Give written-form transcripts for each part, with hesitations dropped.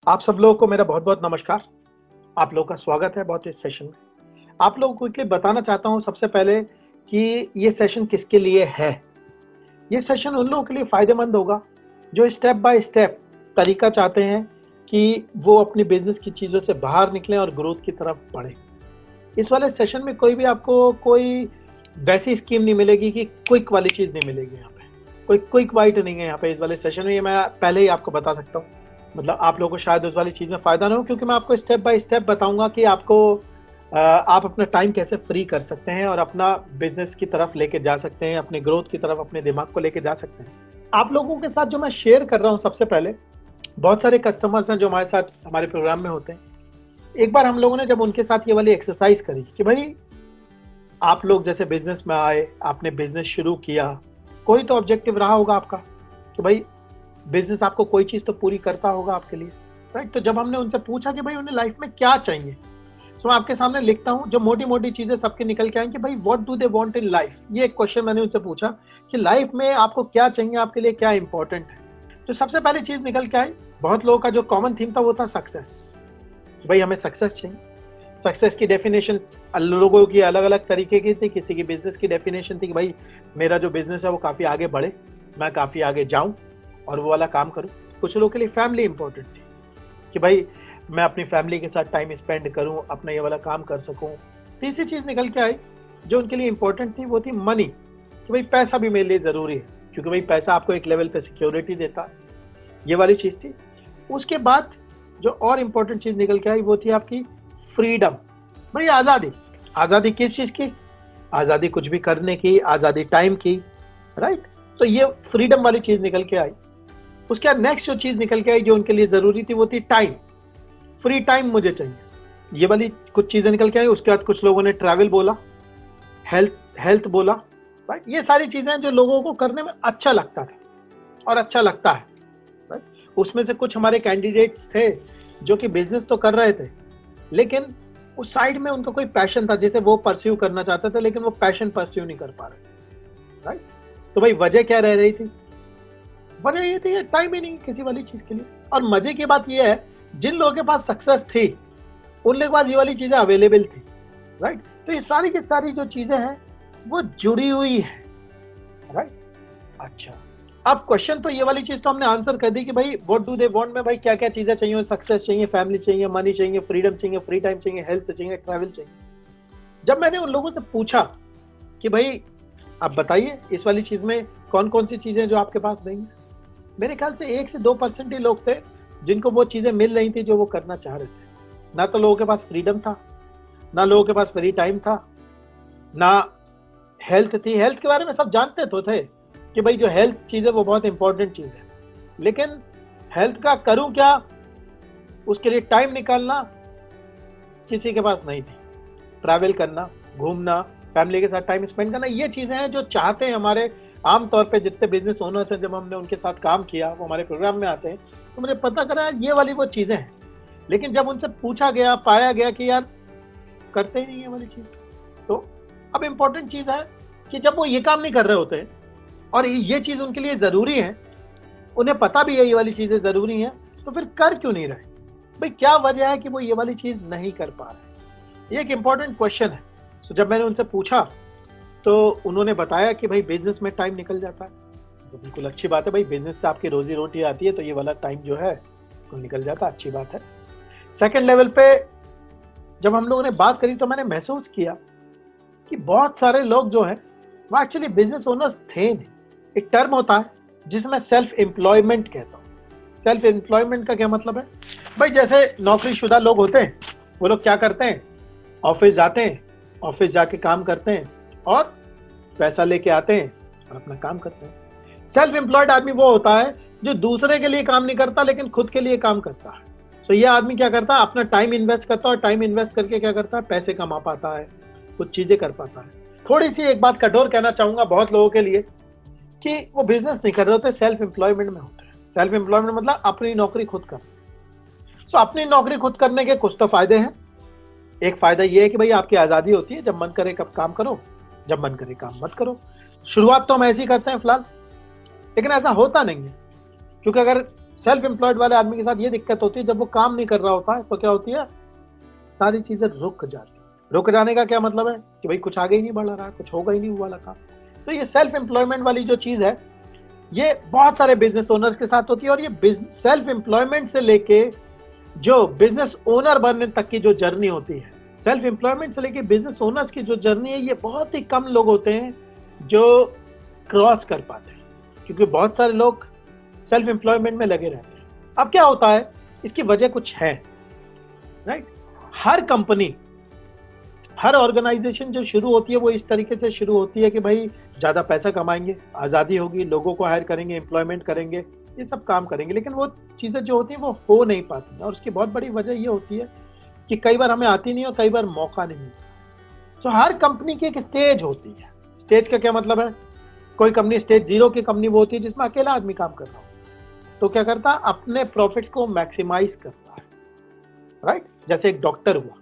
आप सब लोगों को मेरा बहुत बहुत नमस्कार। आप लोगों का स्वागत है बहुत इस सेशन में। आप लोगों को क्विकली बताना चाहता हूँ सबसे पहले कि ये सेशन किसके लिए है। ये सेशन उन लोगों के लिए फ़ायदेमंद होगा जो स्टेप बाय स्टेप तरीका चाहते हैं कि वो अपनी बिजनेस की चीज़ों से बाहर निकलें और ग्रोथ की तरफ बढ़ें। इस वाले सेशन में कोई भी आपको कोई वैसी स्कीम नहीं मिलेगी कि क्विक वाली चीज़ नहीं मिलेगी यहाँ पे। कोई क्विक बाइट नहीं है यहाँ पे इस वाले सेशन में, ये मैं पहले ही आपको बता सकता हूँ। मतलब आप लोगों को शायद उस वाली चीज़ में फ़ायदा ना हो, क्योंकि मैं आपको स्टेप बाय स्टेप बताऊँगा कि आपको आप अपना टाइम कैसे फ्री कर सकते हैं और अपना बिज़नेस की तरफ लेके जा सकते हैं, अपने ग्रोथ की तरफ अपने दिमाग को लेके जा सकते हैं। आप लोगों के साथ जो मैं शेयर कर रहा हूँ सबसे पहले, बहुत सारे कस्टमर्स हैं जो हमारे साथ हमारे प्रोग्राम में होते हैं। एक बार हम लोगों ने जब उनके साथ ये वाली एक्सरसाइज करी कि भाई आप लोग जैसे बिज़नेस में आए, आपने बिज़नेस शुरू किया, कोई तो ऑब्जेक्टिव रहा होगा आपका कि भाई बिज़नेस आपको कोई चीज़ तो पूरी करता होगा आपके लिए, राइट? तो जब हमने उनसे पूछा कि भाई उन्हें लाइफ में क्या चाहिए, तो मैं आपके सामने लिखता हूँ जो मोटी-मोटी चीज़ें सबके निकल के आई कि भाई what do they want in life? ये एक क्वेश्चन मैंने उनसे पूछा कि लाइफ में आपको क्या चाहिए, आपके लिए क्या इंपॉर्टेंट है? तो सबसे पहली चीज़ निकल के आई, बहुत लोगों का जो कॉमन थीम था वो था सक्सेस। कि भाई हमें सक्सेस चाहिए। सक्सेस की डेफिनेशन लोगों की अलग-अलग तरीके की थी। किसी की बिज़नेस की डेफिनेशन थी कि भाई मेरा जो बिज़नेस है वो काफ़ी आगे बढ़े, मैं काफ़ी आगे जाऊँ और वो वाला काम करूँ। कुछ लोगों के लिए फैमिली इंपॉर्टेंट थी कि भाई मैं अपनी फैमिली के साथ टाइम स्पेंड करूँ, अपना ये वाला काम कर सकूँ। तीसरी चीज़ निकल के आई जो उनके लिए इंपॉर्टेंट थी, वो थी मनी, कि भाई पैसा भी मेरे लिए ज़रूरी है, क्योंकि भाई पैसा आपको एक लेवल पे सिक्योरिटी देता है। ये वाली चीज़ थी। उसके बाद जो और इम्पोर्टेंट चीज़ निकल के आई वो थी आपकी फ्रीडम, भाई आज़ादी। आज़ादी किस चीज़ की? आज़ादी कुछ भी करने की, आज़ादी टाइम की, राइट? तो ये फ्रीडम वाली चीज़ निकल के आई। उसके बाद नेक्स्ट जो चीज़ निकल के आई जो उनके लिए ज़रूरी थी वो थी टाइम। फ्री टाइम मुझे चाहिए, ये वाली कुछ चीज़ें निकल के आई। उसके बाद कुछ लोगों ने ट्रैवल बोला, हेल्थ हेल्थ बोला, राइट? ये सारी चीज़ें जो लोगों को करने में अच्छा लगता था और अच्छा लगता है, राइट? उसमें से कुछ हमारे कैंडिडेट्स थे जो कि बिजनेस तो कर रहे थे, लेकिन उस साइड में उनका कोई पैशन था जिसे वो परस्यू करना चाहते थे, लेकिन वो पैशन परस्यू नहीं कर पा रहे, राइट? तो भाई वजह क्या रह रही थी? वजह ये थी टाइम ही नहीं किसी वाली चीज के लिए। और मजे की बात ये है, जिन लोगों के पास सक्सेस थी उन लोगों के पास ये वाली चीजें अवेलेबल थी, राइट? तो ये सारी की सारी जो चीजें हैं वो जुड़ी हुई है, राइट? अच्छा, अब क्वेश्चन तो ये वाली चीज तो हमने आंसर कर दी कि भाई व्हाट डू दे वांट में भाई क्या क्या चीजें चाहिए, सक्सेस चाहिए, फैमिली चाहिए, मनी चाहिए, फ्रीडम चाहिए, फ्री टाइम चाहिए, हेल्थ चाहिए, ट्रैवल चाहिए। जब मैंने उन लोगों से पूछा कि भाई आप बताइए इस वाली चीज में कौन कौन सी चीजें जो आपके पास नहीं है, मेरे ख्याल से 1 से 2% ही लोग थे जिनको वो चीजें मिल रही थी जो वो करना चाह रहे थे। ना तो लोगों के पास फ्रीडम था, ना लोगों के पास फ्री टाइम था, ना हेल्थ थी। हेल्थ के बारे में सब जानते तो थे कि भाई जो हेल्थ चीज़ है वो बहुत इंपॉर्टेंट चीज़ है, लेकिन हेल्थ का करूं क्या, उसके लिए टाइम निकालना किसी के पास नहीं थी। ट्रैवल करना, घूमना, फैमिली के साथ टाइम स्पेंड करना, ये चीज़ें हैं जो चाहते हैं हमारे आमतौर पे जितने बिजनेस ओनर्स हैं। जब हमने उनके साथ काम किया, वो हमारे प्रोग्राम में आते हैं, तो मुझे पता करा ये वाली वो चीज़ें हैं। लेकिन जब उनसे पूछा गया, पाया गया कि यार करते ही नहीं ये वाली चीज़। तो अब इम्पोर्टेंट चीज़ है कि जब वो ये काम नहीं कर रहे होते और ये चीज़ उनके लिए ज़रूरी है, उन्हें पता भी है ये वाली चीज़ें ज़रूरी हैं, तो फिर कर क्यों नहीं रहे? भाई क्या वजह है कि वो ये वाली चीज़ नहीं कर पा रहे? ये एक इम्पॉर्टेंट क्वेश्चन है। तो जब मैंने उनसे पूछा तो उन्होंने बताया कि भाई बिजनेस में टाइम निकल जाता है। तो बिल्कुल अच्छी बात है भाई, बिजनेस से आपकी रोजी रोटी आती है तो ये वाला टाइम जो है वो निकल जाता है, अच्छी बात है। सेकेंड लेवल पे जब हम लोगों ने बात करी तो मैंने महसूस किया कि बहुत सारे लोग जो हैं वो एक्चुअली बिजनेस ओनर्स थे नहीं। एक टर्म होता है जिसे मैं सेल्फ एम्प्लॉयमेंट कहता हूँ। सेल्फ एम्प्लॉयमेंट का क्या मतलब है? भाई जैसे नौकरीशुदा लोग होते हैं, वो लोग क्या करते हैं, ऑफिस जाते हैं, ऑफिस जाके काम करते हैं और पैसा लेके आते हैं और अपना काम करते हैं। सेल्फ एम्प्लॉयड आदमी वो होता है जो दूसरे के लिए काम नहीं करता लेकिन खुद के लिए काम करता है। तो ये आदमी क्या करता है, अपना टाइम इन्वेस्ट करता है और टाइम इन्वेस्ट करके क्या करता है, पैसे कमा पाता है, कुछ चीजें कर पाता है। थोड़ी सी एक बात कठोर कहना चाहूंगा बहुत लोगों के लिए कि वो बिजनेस नहीं कर रहे होते, सेल्फ एम्प्लॉयमेंट में होते हैं। सेल्फ एम्प्लॉयमेंट मतलब अपनी नौकरी खुद करना। सो अपनी नौकरी खुद करने के कुछ तो फायदे हैं। एक फायदा ये है कि भाई आपकी आजादी होती है, जब मन करे कब काम करो, जब मन करे काम मत करो। शुरुआत तो हम ऐसे ही करते हैं फिलहाल, लेकिन ऐसा होता नहीं है, क्योंकि अगर सेल्फ एम्प्लॉयड वाले आदमी के साथ ये दिक्कत होती है, जब वो काम नहीं कर रहा होता है तो क्या होती है, सारी चीजें रुक जाती है। रुक जाने का क्या मतलब है कि भाई कुछ आगे ही नहीं बढ़ रहा है, कुछ होगा ही नहीं वो वाला काम। तो ये सेल्फ एम्प्लॉयमेंट वाली जो चीज है ये बहुत सारे बिजनेस ओनर्स के साथ होती है। और ये सेल्फ एम्प्लॉयमेंट से लेके जो बिजनेस ओनर बनने तक की जो जर्नी होती है, सेल्फ एम्प्लॉयमेंट से लेके बिजनेस ओनर्स की जो जर्नी है, ये बहुत ही कम लोग होते हैं जो क्रॉस कर पाते हैं, क्योंकि बहुत सारे लोग सेल्फ एम्प्लॉयमेंट में लगे रहते हैं। अब क्या होता है, इसकी वजह कुछ है, राइट। हर कंपनी, हर ऑर्गेनाइजेशन जो शुरू होती है वो इस तरीके से शुरू होती है कि भाई ज्यादा पैसा कमाएंगे, आजादी होगी, लोगों को हायर करेंगे, एम्प्लॉयमेंट करेंगे, ये सब काम करेंगे। लेकिन वो चीजें जो होती हैं वो हो नहीं पाती, और उसकी बहुत बड़ी वजह ये होती है कि कई बार हमें आती नहीं और कई बार मौका नहीं मिलता। तो हर कंपनी की एक स्टेज होती है। स्टेज का क्या मतलब है, कोई कंपनी स्टेज 0 की कंपनी वो होती है जिसमें अकेला आदमी काम कर रहा हो, तो क्या करता है, अपने प्रॉफिट को मैक्सिमाइज करता है, राइट। जैसे एक डॉक्टर हुआ,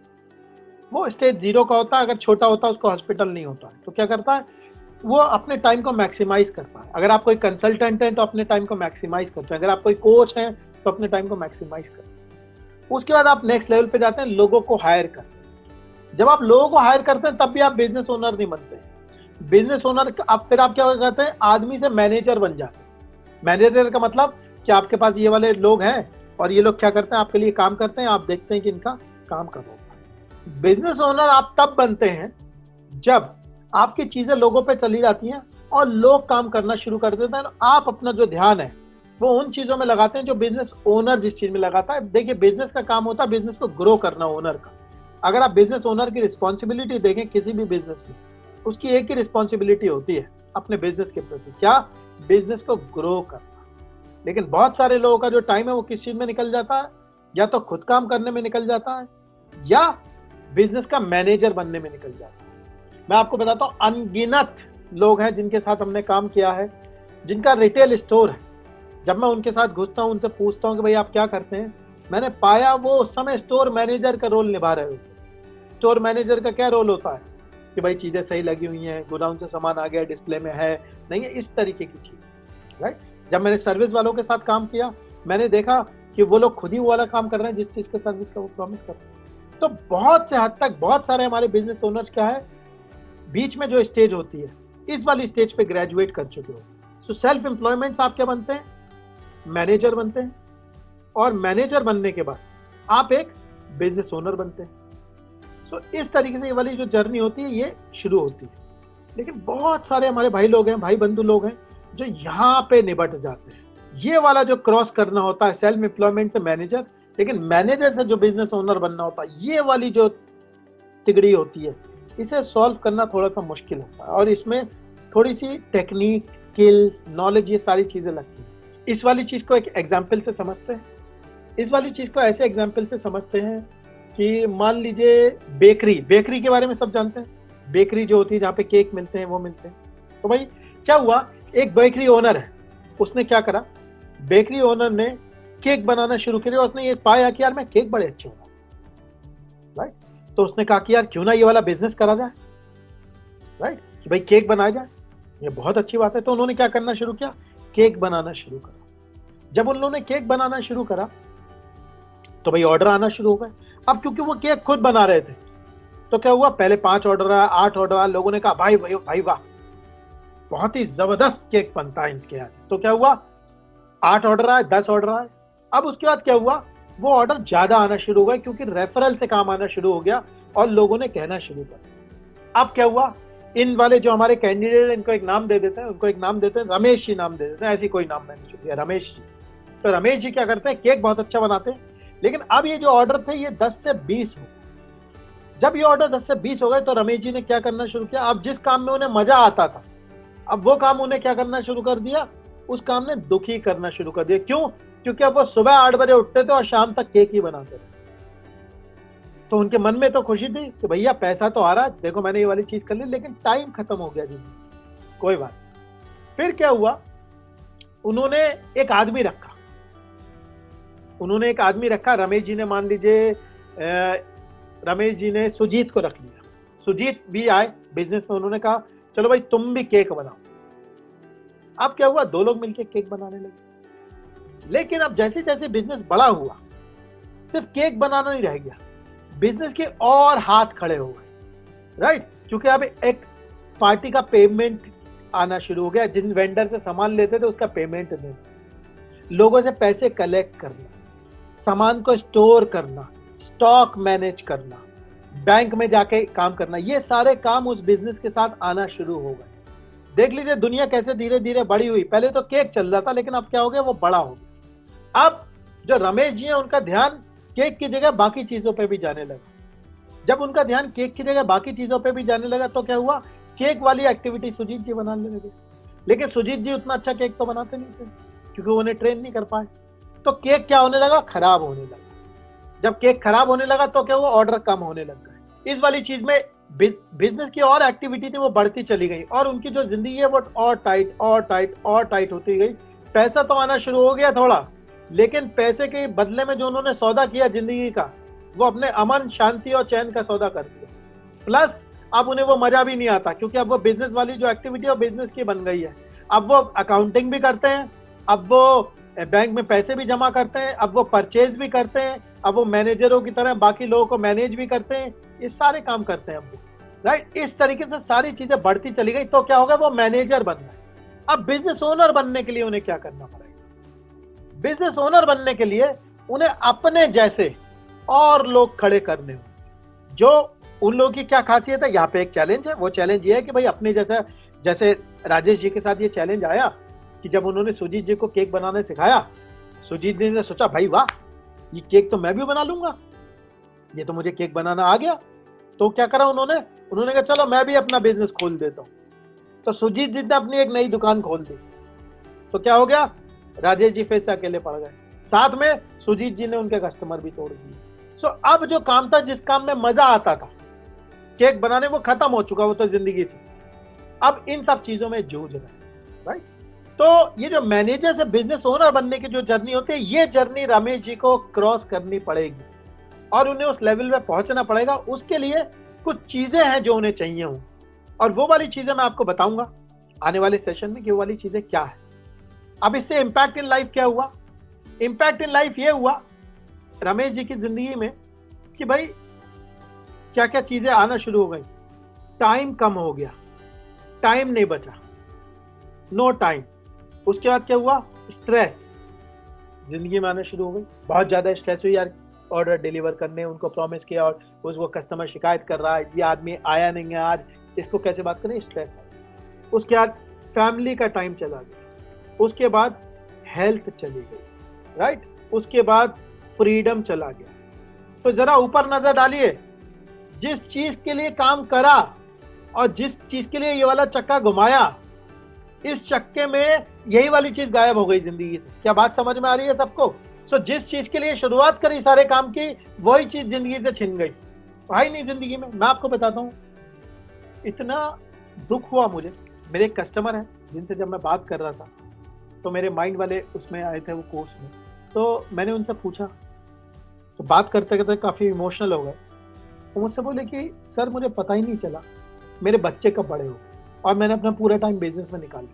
वो स्टेज 0 का होता है, अगर छोटा होता है उसको हॉस्पिटल नहीं होता है, तो क्या करता है, वो अपने टाइम को मैक्सिमाइज करता है। अगर आप कोई कंसल्टेंट हैं तो अपने टाइम को मैक्सिमाइज करते हैं, अगर आप कोई कोच हैं तो अपने टाइम को मैक्सिमाइज करते हैं। उसके बाद आप नेक्स्ट लेवल पे जाते हैं, लोगों को हायर करते हैं। जब आप लोगों को हायर करते हैं तब भी आप बिजनेस ओनर नहीं बनते। बिजनेस ओनर आप फिर आप क्या करते हैं, आदमी से मैनेजर बन जाते हैं। मैनेजर का मतलब कि आपके पास ये वाले लोग हैं और ये लोग क्या करते हैं, आपके लिए काम करते हैं, आप देखते हैं कि इनका काम कब होगा। बिजनेस ओनर आप तब बनते हैं जब आपकी चीजें लोगों पे चली जाती हैं और लोग काम करना शुरू कर देते हैं। आप अपना जो ध्यान है वो उन चीजों में लगाते हैं जो बिजनेस ओनर जिस चीज में लगाता है। देखिए, बिजनेस का काम होता है बिजनेस को ग्रो करना ओनर का। अगर आप बिजनेस ओनर की रिस्पॉन्सिबिलिटी देखें किसी भी बिजनेस में, उसकी एक ही रिस्पॉन्सिबिलिटी होती है अपने बिजनेस के प्रति, क्या, बिजनेस को ग्रो करना। लेकिन बहुत सारे लोगों का जो टाइम है वो किस चीज में निकल जाता है, या तो खुद काम करने में निकल जाता है या बिजनेस का मैनेजर बनने में निकल जाता है। मैं आपको बताता हूँ, अनगिनत लोग हैं जिनके साथ हमने काम किया है, जिनका रिटेल स्टोर है। जब मैं उनके साथ घुसता हूँ, उनसे पूछता हूँ कि भाई आप क्या करते हैं, मैंने पाया वो उस समय स्टोर मैनेजर का रोल निभा रहे होते। स्टोर मैनेजर का क्या रोल होता है कि भाई चीजें सही लगी हुई हैं, गोडाउन से सामान आ गया, डिस्प्ले में है नहीं है, इस तरीके की चीज, राइट। जब मैंने सर्विस वालों के साथ काम किया, मैंने देखा कि वो लोग खुद ही वो वाला काम कर रहे हैं जिस चीज के सर्विस का वो प्रॉमिस कर रहे हैं। तो बहुत से हद तक बहुत सारे हमारे बिजनेस ओनर्स क्या है, बीच में जो स्टेज होती है इस वाली स्टेज पे ग्रेजुएट कर चुके हो। सो सेल्फ एम्प्लॉयमेंट आप क्या बनते हैं, मैनेजर बनते हैं, और मैनेजर बनने के बाद आप एक बिजनेस ओनर बनते हैं। सो इस तरीके से ये वाली जो जर्नी होती है ये शुरू होती है। लेकिन बहुत सारे हमारे भाई लोग हैं, भाई बंधु लोग हैं जो यहाँ पे निबट जाते हैं। ये वाला जो क्रॉस करना होता है सेल्फ एम्प्लॉयमेंट से मैनेजर, लेकिन मैनेजर से जो बिजनेस ओनर बनना होता है, ये वाली जो तिगड़ी होती है, इसे सॉल्व करना थोड़ा सा मुश्किल होता है। और इसमें थोड़ी सी टेक्निक, स्किल, नॉलेज, ये सारी चीजें लगती हैं। इस वाली चीज को एक एग्जाम्पल से समझते हैं। इस वाली चीज को ऐसे एग्जाम्पल से समझते हैं कि मान लीजिए बेकरी के बारे में सब जानते हैं। बेकरी जो होती है जहाँ पे केक मिलते हैं वो मिलते हैं। तो भाई क्या हुआ, एक बेकरी ओनर है, उसने क्या करा, बेकरी ओनर ने केक बनाना शुरू किया और उसने ये पाया कि यार मैं केक बड़े अच्छे बना, राइट। तो उसने कहा कि यार क्यों ना ये वाला बिजनेस करा जाए, राइट, कि भाई केक बनाया जाए, ये बहुत अच्छी बात है। तो उन्होंने क्या करना शुरू किया, केक बनाना शुरू करा। जब उन्होंने केक बनाना शुरू करा तो भाई ऑर्डर आना शुरू हो गए। अब क्योंकि वो केक खुद बना रहे थे तो क्या हुआ, पहले 5 ऑर्डर आया, 8 ऑर्डर आया, लोगों ने कहा भाई भाई भाई वाह, बहुत ही जबरदस्त केक बनता है इनके यहाँ। तो क्या हुआ, 8 ऑर्डर आए, 10 ऑर्डर आए। अब उसके बाद क्या हुआ, वो ऑर्डर ज्यादा आना शुरू हो गए क्योंकि रेफरल से काम आना शुरू हो गया और लोगों ने कहना शुरू कर दिया। अब क्या हुआ, इन वाले जो हमारे कैंडिडेट, इनको एक नाम दे देते हैं, उनको एक नाम देते हैं, रमेश जी नाम दे देते हैं, ऐसी कोई नाम मैंने चुन लिया, रमेश जी। तो रमेश जी क्या करते हैं, केक बहुत अच्छा बनाते हैं। लेकिन अब ये जो ऑर्डर थे ये 10 से 20 हो गए। जब ये ऑर्डर 10 से 20 हो गए तो रमेश जी ने क्या करना शुरू किया, अब जिस काम में उन्हें मजा आता था, अब वो काम उन्हें क्या करना शुरू कर दिया, उस काम ने दुखी करना शुरू कर दिया। क्यों, क्योंकि अब वो सुबह 8 बजे उठते थे और शाम तक केक ही बनाते थे। तो उनके मन में तो खुशी थी कि भैया पैसा तो आ रहा है, देखो मैंने ये वाली चीज कर ली, लेकिन टाइम खत्म हो गया जी, कोई बात। फिर क्या हुआ, उन्होंने एक आदमी रखा, रमेश जी ने, मान लीजिए रमेश जी ने सुजीत को रख लिया। सुजीत भी आए बिजनेस में, उन्होंने कहा चलो भाई तुम भी केक बनाओ। अब क्या हुआ, 2 लोग मिलकर केक बनाने लगे। लेकिन अब जैसे जैसे बिजनेस बड़ा हुआ, सिर्फ केक बनाना नहीं रह गया, बिजनेस के और हाथ खड़े हो गए, राइट? क्योंकि अब एक पार्टी का पेमेंट आना शुरू हो गया, जिन वेंडर से सामान लेते थे उसका पेमेंट देना, लोगों से पैसे कलेक्ट करना, सामान को स्टोर करना, स्टॉक मैनेज करना, बैंक में जाके काम करना, ये सारे काम उस बिजनेस के साथ आना शुरू हो गए। देख लीजिए दुनिया कैसे धीरे धीरे बड़ी हुई। पहले तो केक चल रहा था, लेकिन अब क्या हो गया, वो बड़ा हो गया। अब जो रमेश जी हैं उनका ध्यान केक की जगह बाकी चीजों पे भी जाने लगा। जब उनका ध्यान केक की जगह बाकी चीजों पे भी जाने लगा तो क्या हुआ, केक वाली एक्टिविटी सुजीत जी बनाने लगे। लेकिन सुजीत जी उतना अच्छा केक तो बनाते नहीं थे, क्योंकि उन्हें ट्रेन नहीं कर पाए। तो केक क्या होने लगा, खराब होने लगा। जब केक खराब होने लगा तो क्या हुआ, ऑर्डर कम होने लग गए। इस वाली चीज में बिजनेस की और एक्टिविटी थी वो बढ़ती चली गई, और उनकी जो जिंदगी है वो और टाइट और टाइट और टाइट होती गई। पैसा तो आना शुरू हो गया थोड़ा, लेकिन पैसे के बदले में जो उन्होंने सौदा किया जिंदगी का, वो अपने अमन, शांति और चैन का सौदा कर दिया। प्लस अब उन्हें वो मजा भी नहीं आता, क्योंकि अब वो बिजनेस वाली जो एक्टिविटी है बिजनेस की बन गई है। अब वो अकाउंटिंग भी करते हैं, अब वो बैंक में पैसे भी जमा करते हैं, अब वो परचेज भी करते हैं, अब वो मैनेजरों की तरह बाकी लोगों को मैनेज भी करते हैं, ये सारे काम करते हैं अब वो, राइट? इस तरीके से सारी चीजें बढ़ती चली गई। तो क्या होगा, वो मैनेजर बन गए। अब बिजनेस ओनर बनने के लिए उन्हें क्या करना पड़ेगा, बिजनेस ओनर बनने के लिए उन्हें अपने जैसे और लोग खड़े करने होंगे। जो उन लोगों की क्या खासियत है, यहाँ पे एक चैलेंज है। वो चैलेंज ये है कि भाई अपने जैसा, जैसे राजेश जी के साथ ये चैलेंज आया कि जब उन्होंने सुजीत जी को केक बनाने सिखाया, सुजीत जी ने सोचा भाई वाह, ये केक तो मैं भी बना लूंगा, ये तो मुझे केक बनाना आ गया। तो क्या करा उन्होंने कहा चलो मैं भी अपना बिजनेस खोल देता हूँ। तो सुजीत जी ने अपनी एक नई दुकान खोल दी। तो क्या हो गया, राजेश जी फिर से अकेले पड़ गए, साथ में सुजीत जी ने उनके कस्टमर भी तोड़ दिए। सो अब जो काम था, जिस काम में मजा आता था केक बनाने, वो खत्म हो चुका, वो तो जिंदगी से। अब इन सब चीजों में जूझ रहे हैं, राइट? तो ये जो मैनेजर से बिजनेस ओनर बनने की जो जर्नी होती है, ये जर्नी रमेश जी को क्रॉस करनी पड़ेगी और उन्हें उस लेवल पे पहुंचना पड़ेगा। उसके लिए कुछ चीजें हैं जो उन्हें चाहिए हों, और वो वाली चीजें मैं आपको बताऊंगा आने वाले सेशन में कि वो वाली चीजें क्या है। अब इससे इम्पैक्ट इन लाइफ क्या हुआ, इम्पैक्ट इन लाइफ ये हुआ रमेश जी की जिंदगी में कि भाई क्या क्या चीजें आना शुरू हो गई। टाइम कम हो गया, टाइम नहीं बचा, नो टाइम। उसके बाद क्या हुआ, स्ट्रेस जिंदगी में आना शुरू हो गई। बहुत ज्यादा स्ट्रेस हुई यार, ऑर्डर डिलीवर करने उनको प्रॉमिस किया और उसको कस्टमर शिकायत कर रहा है, ये आदमी आया नहीं है आज, इसको कैसे बात करें, स्ट्रेस है। उसके बाद फैमिली का टाइम चला गया, उसके बाद हेल्थ चली गई, राइट? उसके बाद फ्रीडम चला गया। तो जरा ऊपर नजर डालिए, जिस चीज के लिए काम करा और जिस चीज के लिए ये वाला चक्का घुमाया, इस चक्के में यही वाली चीज गायब हो गई जिंदगी से। क्या बात समझ में आ रही है सबको? सो जिस चीज के लिए शुरुआत करी सारे काम की, वही चीज जिंदगी से छिन गई। भाई नहीं जिंदगी में, मैं आपको बताता हूँ, इतना दुख हुआ मुझे। मेरे एक कस्टमर है जिनसे जब मैं बात कर रहा था, तो मेरे माइंड वाले उसमें आए थे वो कोर्स में, तो मैंने उनसे पूछा, तो बात करते करते काफ़ी इमोशनल हो गए। वो मुझसे बोले कि सर मुझे पता ही नहीं चला मेरे बच्चे कब बड़े हो गए और मैंने अपना पूरा टाइम बिजनेस में निकाल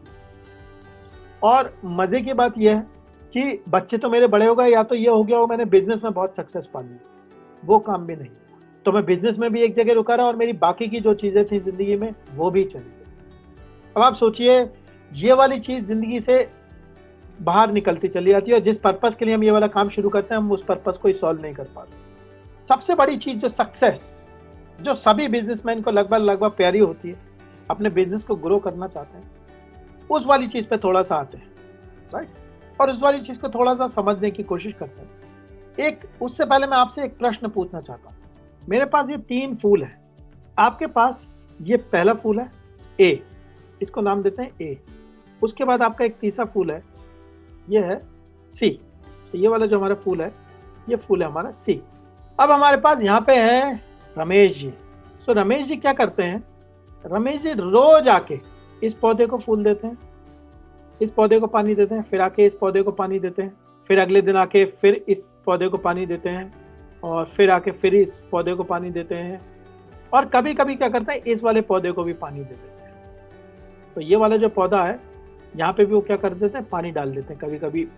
दिया। और मज़े की बात यह है कि बच्चे तो मेरे बड़े हो गए, या तो ये हो गया हो मैंने बिजनेस में बहुत सक्सेस पा ली, वो काम भी नहीं। तो मैं बिजनेस में भी एक जगह रुका रहा और मेरी बाकी की जो चीज़ें थी ज़िंदगी में वो भी चली गई। अब आप सोचिए, ये वाली चीज़ ज़िंदगी से बाहर निकलती चली जाती है, और जिस पर्पस के लिए हम ये वाला काम शुरू करते हैं हम उस पर्पस को ही सॉल्व नहीं कर पाते। सबसे बड़ी चीज़ जो सक्सेस, जो सभी बिजनेसमैन को लगभग प्यारी होती है, अपने बिजनेस को ग्रो करना चाहते हैं, उस वाली चीज़ पे थोड़ा सा आते हैं, राइट? और उस वाली चीज़ को थोड़ा सा समझने की कोशिश करते हैं। एक उससे पहले मैं आपसे एक प्रश्न पूछना चाहता हूँ। मेरे पास ये 3 फूल है, आपके पास ये पहला फूल है ए, इसको नाम देते हैं ए। उसके बाद आपका एक तीसरा फूल है, ये है सी। तो ये वाला जो हमारा फूल है, ये फूल है हमारा सी। अब हमारे पास यहाँ पे है रमेश जी। सो रमेश जी क्या करते हैं, रमेश जी रोज आके इस पौधे को फूल देते हैं, इस पौधे को पानी देते हैं, फिर आके इस पौधे को पानी देते हैं, फिर अगले दिन आके फिर इस पौधे को पानी देते हैं, और फिर आके फिर इस पौधे को पानी देते हैं, और कभी कभी क्या करते हैं, इस वाले पौधे को भी पानी दे देते हैं। तो ये वाला जो पौधा है, यहाँ पे भी वो क्या कर देते हैं, पानी डाल देते हैं कभी कभी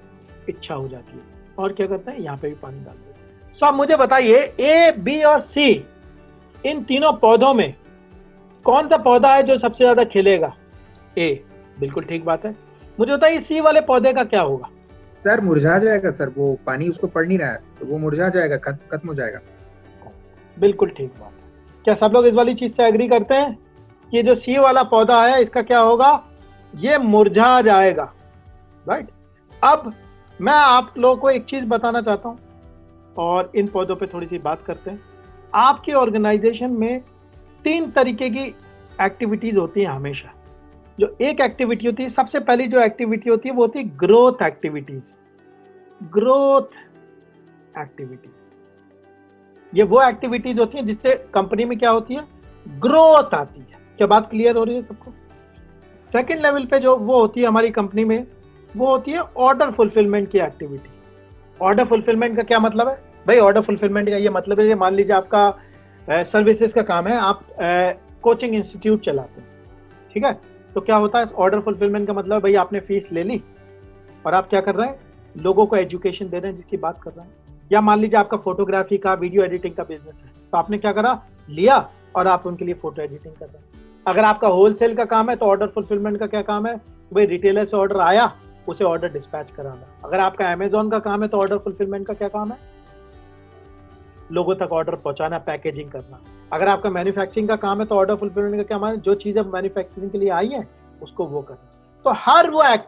इच्छा हो जाती है। और क्या करते हैं, यहाँ पे भी पानी डाल देते हैं। सो आप मुझे बताइए, ए, बी और सी, इन तीनों पौधों में कौन सा पौधा है जो सबसे ज्यादा खिलेगा? ए, बिल्कुल ठीक बात है। मुझे बताइए सी वाले पौधे का क्या होगा? सर मुरझा जाएगा सर, वो पानी उसको पड़ नहीं रहा है तो वो मुरझा जाएगा, खत्म हो जाएगा। बिल्कुल ठीक बात है। क्या सब लोग इस वाली चीज से एग्री करते हैं कि जो सी वाला पौधा है इसका क्या होगा? ये मुरझा जाएगा, राइट। अब मैं आप लोगों को एक चीज बताना चाहता हूं और इन पौधों पे थोड़ी सी बात करते हैं। आपकी ऑर्गेनाइजेशन में 3 तरीके की एक्टिविटीज होती हैं हमेशा। जो एक एक्टिविटी होती है, सबसे पहली जो एक्टिविटी होती है वो होती है ग्रोथ एक्टिविटीज। ग्रोथ एक्टिविटीज, ये वो एक्टिविटीज होती हैं जिससे कंपनी में क्या होती है? ग्रोथ आती है। क्या बात क्लियर हो रही है सबको? सेकंड लेवल पे जो वो होती है हमारी कंपनी में, वो होती है ऑर्डर फुलफिलमेंट की एक्टिविटी। ऑर्डर फुलफिलमेंट का क्या मतलब है भाई? ऑर्डर फुलफिलमेंट का ये मतलब है, मान लीजिए आपका सर्विसेज का काम है, आप कोचिंग इंस्टीट्यूट चलाते हैं, ठीक है। तो क्या होता है ऑर्डर फुलफिलमेंट का मतलब? भाई आपने फीस ले ली और आप क्या कर रहे हैं? लोगों को एजुकेशन दे रहे हैं जिसकी बात कर रहे हैं। या मान लीजिए आपका फोटोग्राफी का, वीडियो एडिटिंग का बिजनेस है, तो आपने क्या करा? लिया और आप उनके लिए फोटो एडिटिंग कर रहे हैं। अगर आपका होलसेल का काम है तो ऑर्डर फुलफिलमेंट का क्या काम है? भाई रिटेलर से ऑर्डर आया, उसे ऑर्डर डिस्पैच कराना। अगर आपका अमेजोन का काम है तो ऑर्डर फुलफिलमेंट का क्या काम है? लोगों तक ऑर्डर पहुंचाना, पैकेजिंग करना। अगर आपका मैन्युफैक्चरिंग का काम है तो ऑर्डर फुलफिलमेंट का क्या काम है? जो चीजें मैन्युफैक्चरिंग के लिए आई है उसको वो करना। तो हर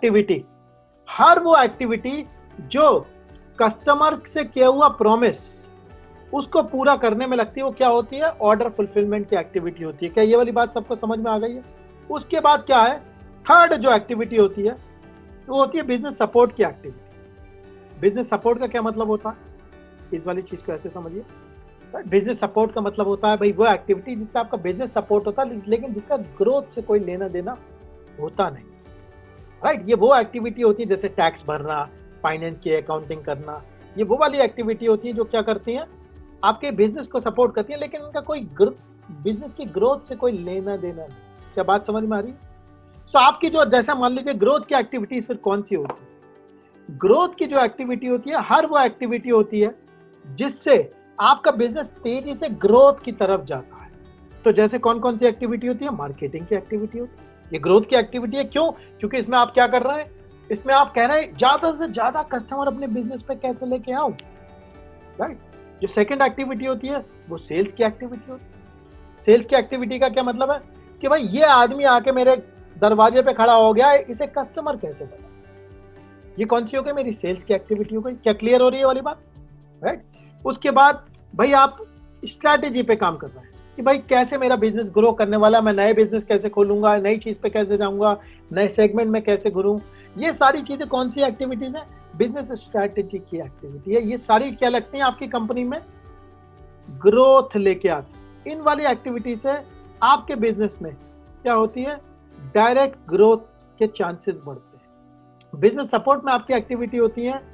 वो एक्टिविटी जो कस्टमर से किया हुआ प्रॉमिस उसको पूरा करने में लगती है, वो क्या होती है? ऑर्डर फुलफिलमेंट की एक्टिविटी होती है। क्या ये वाली बात सबको समझ में आ गई है? उसके बाद क्या है? थर्ड जो एक्टिविटी होती है वो होती है बिजनेस सपोर्ट की एक्टिविटी। बिजनेस सपोर्ट का क्या मतलब होता है? इस वाली चीज को ऐसे समझिए, बिजनेस सपोर्ट का मतलब होता है भाई वो एक्टिविटी जिससे आपका बिजनेस सपोर्ट होता है लेकिन जिसका ग्रोथ से कोई लेना देना होता नहीं, राइट। ये वो एक्टिविटी होती है जैसे टैक्स भरना, फाइनेंस की अकाउंटिंग करना। ये वो वाली एक्टिविटी होती है जो क्या करती हैं? आपके बिजनेस को सपोर्ट करती है लेकिन उनका कोई बिजनेस की ग्रोथ से कोई लेना देना नहीं। क्या बात समझ में आ रही है? सो आपकी जो, जैसा मान लीजिए ग्रोथ की एक्टिविटीज फिर कौन सी होती है? ग्रोथ की जो एक्टिविटी होती है, हर वो एक्टिविटी होती है जिससे आपका बिजनेस तेजी से ग्रोथ की तरफ जाता है। तो जैसे कौन कौन सी एक्टिविटी होती है? मार्केटिंग की एक्टिविटी होती है, ये ग्रोथ की एक्टिविटी है। क्यों? क्योंकि इसमें आप क्या कर रहे हैं? इसमें आप कह रहे हैं ज्यादा से ज्यादा कस्टमर अपने बिजनेस पे कैसे लेके आऊं, राइट। जो सेकंड एक्टिविटी होती है वो सेल्स की एक्टिविटी होती है। सेल्स की एक्टिविटी का क्या मतलब है कि भाई ये आदमी आके मेरे दरवाजे पे खड़ा हो गया है, इसे कस्टमर कैसे बना? ये कौन सी हो गई? मेरी सेल्स की एक्टिविटी हो गई। क्या क्लियर हो रही है वाली बात, राइट। उसके बाद भाई आप स्ट्रैटेजी पे काम कर रहे हैं कि भाई कैसे मेरा बिजनेस ग्रो करने वाला, मैं नए बिजनेस कैसे खोलूंगा, नई चीज पे कैसे जाऊंगा, नए सेगमेंट में कैसे घुरूं। ये सारी चीजें कौन सी एक्टिविटीज है? बिजनेस स्ट्रैटेजी की एक्टिविटी है। ये सारी क्या लगती है आपकी कंपनी में? ग्रोथ लेके आती। इन वाली एक्टिविटी से आपके बिजनेस में क्या होती है? डायरेक्ट ग्रोथ के चांसेस बढ़ते हैं। बिजनेस सपोर्ट में आपकी एक्टिविटी होती है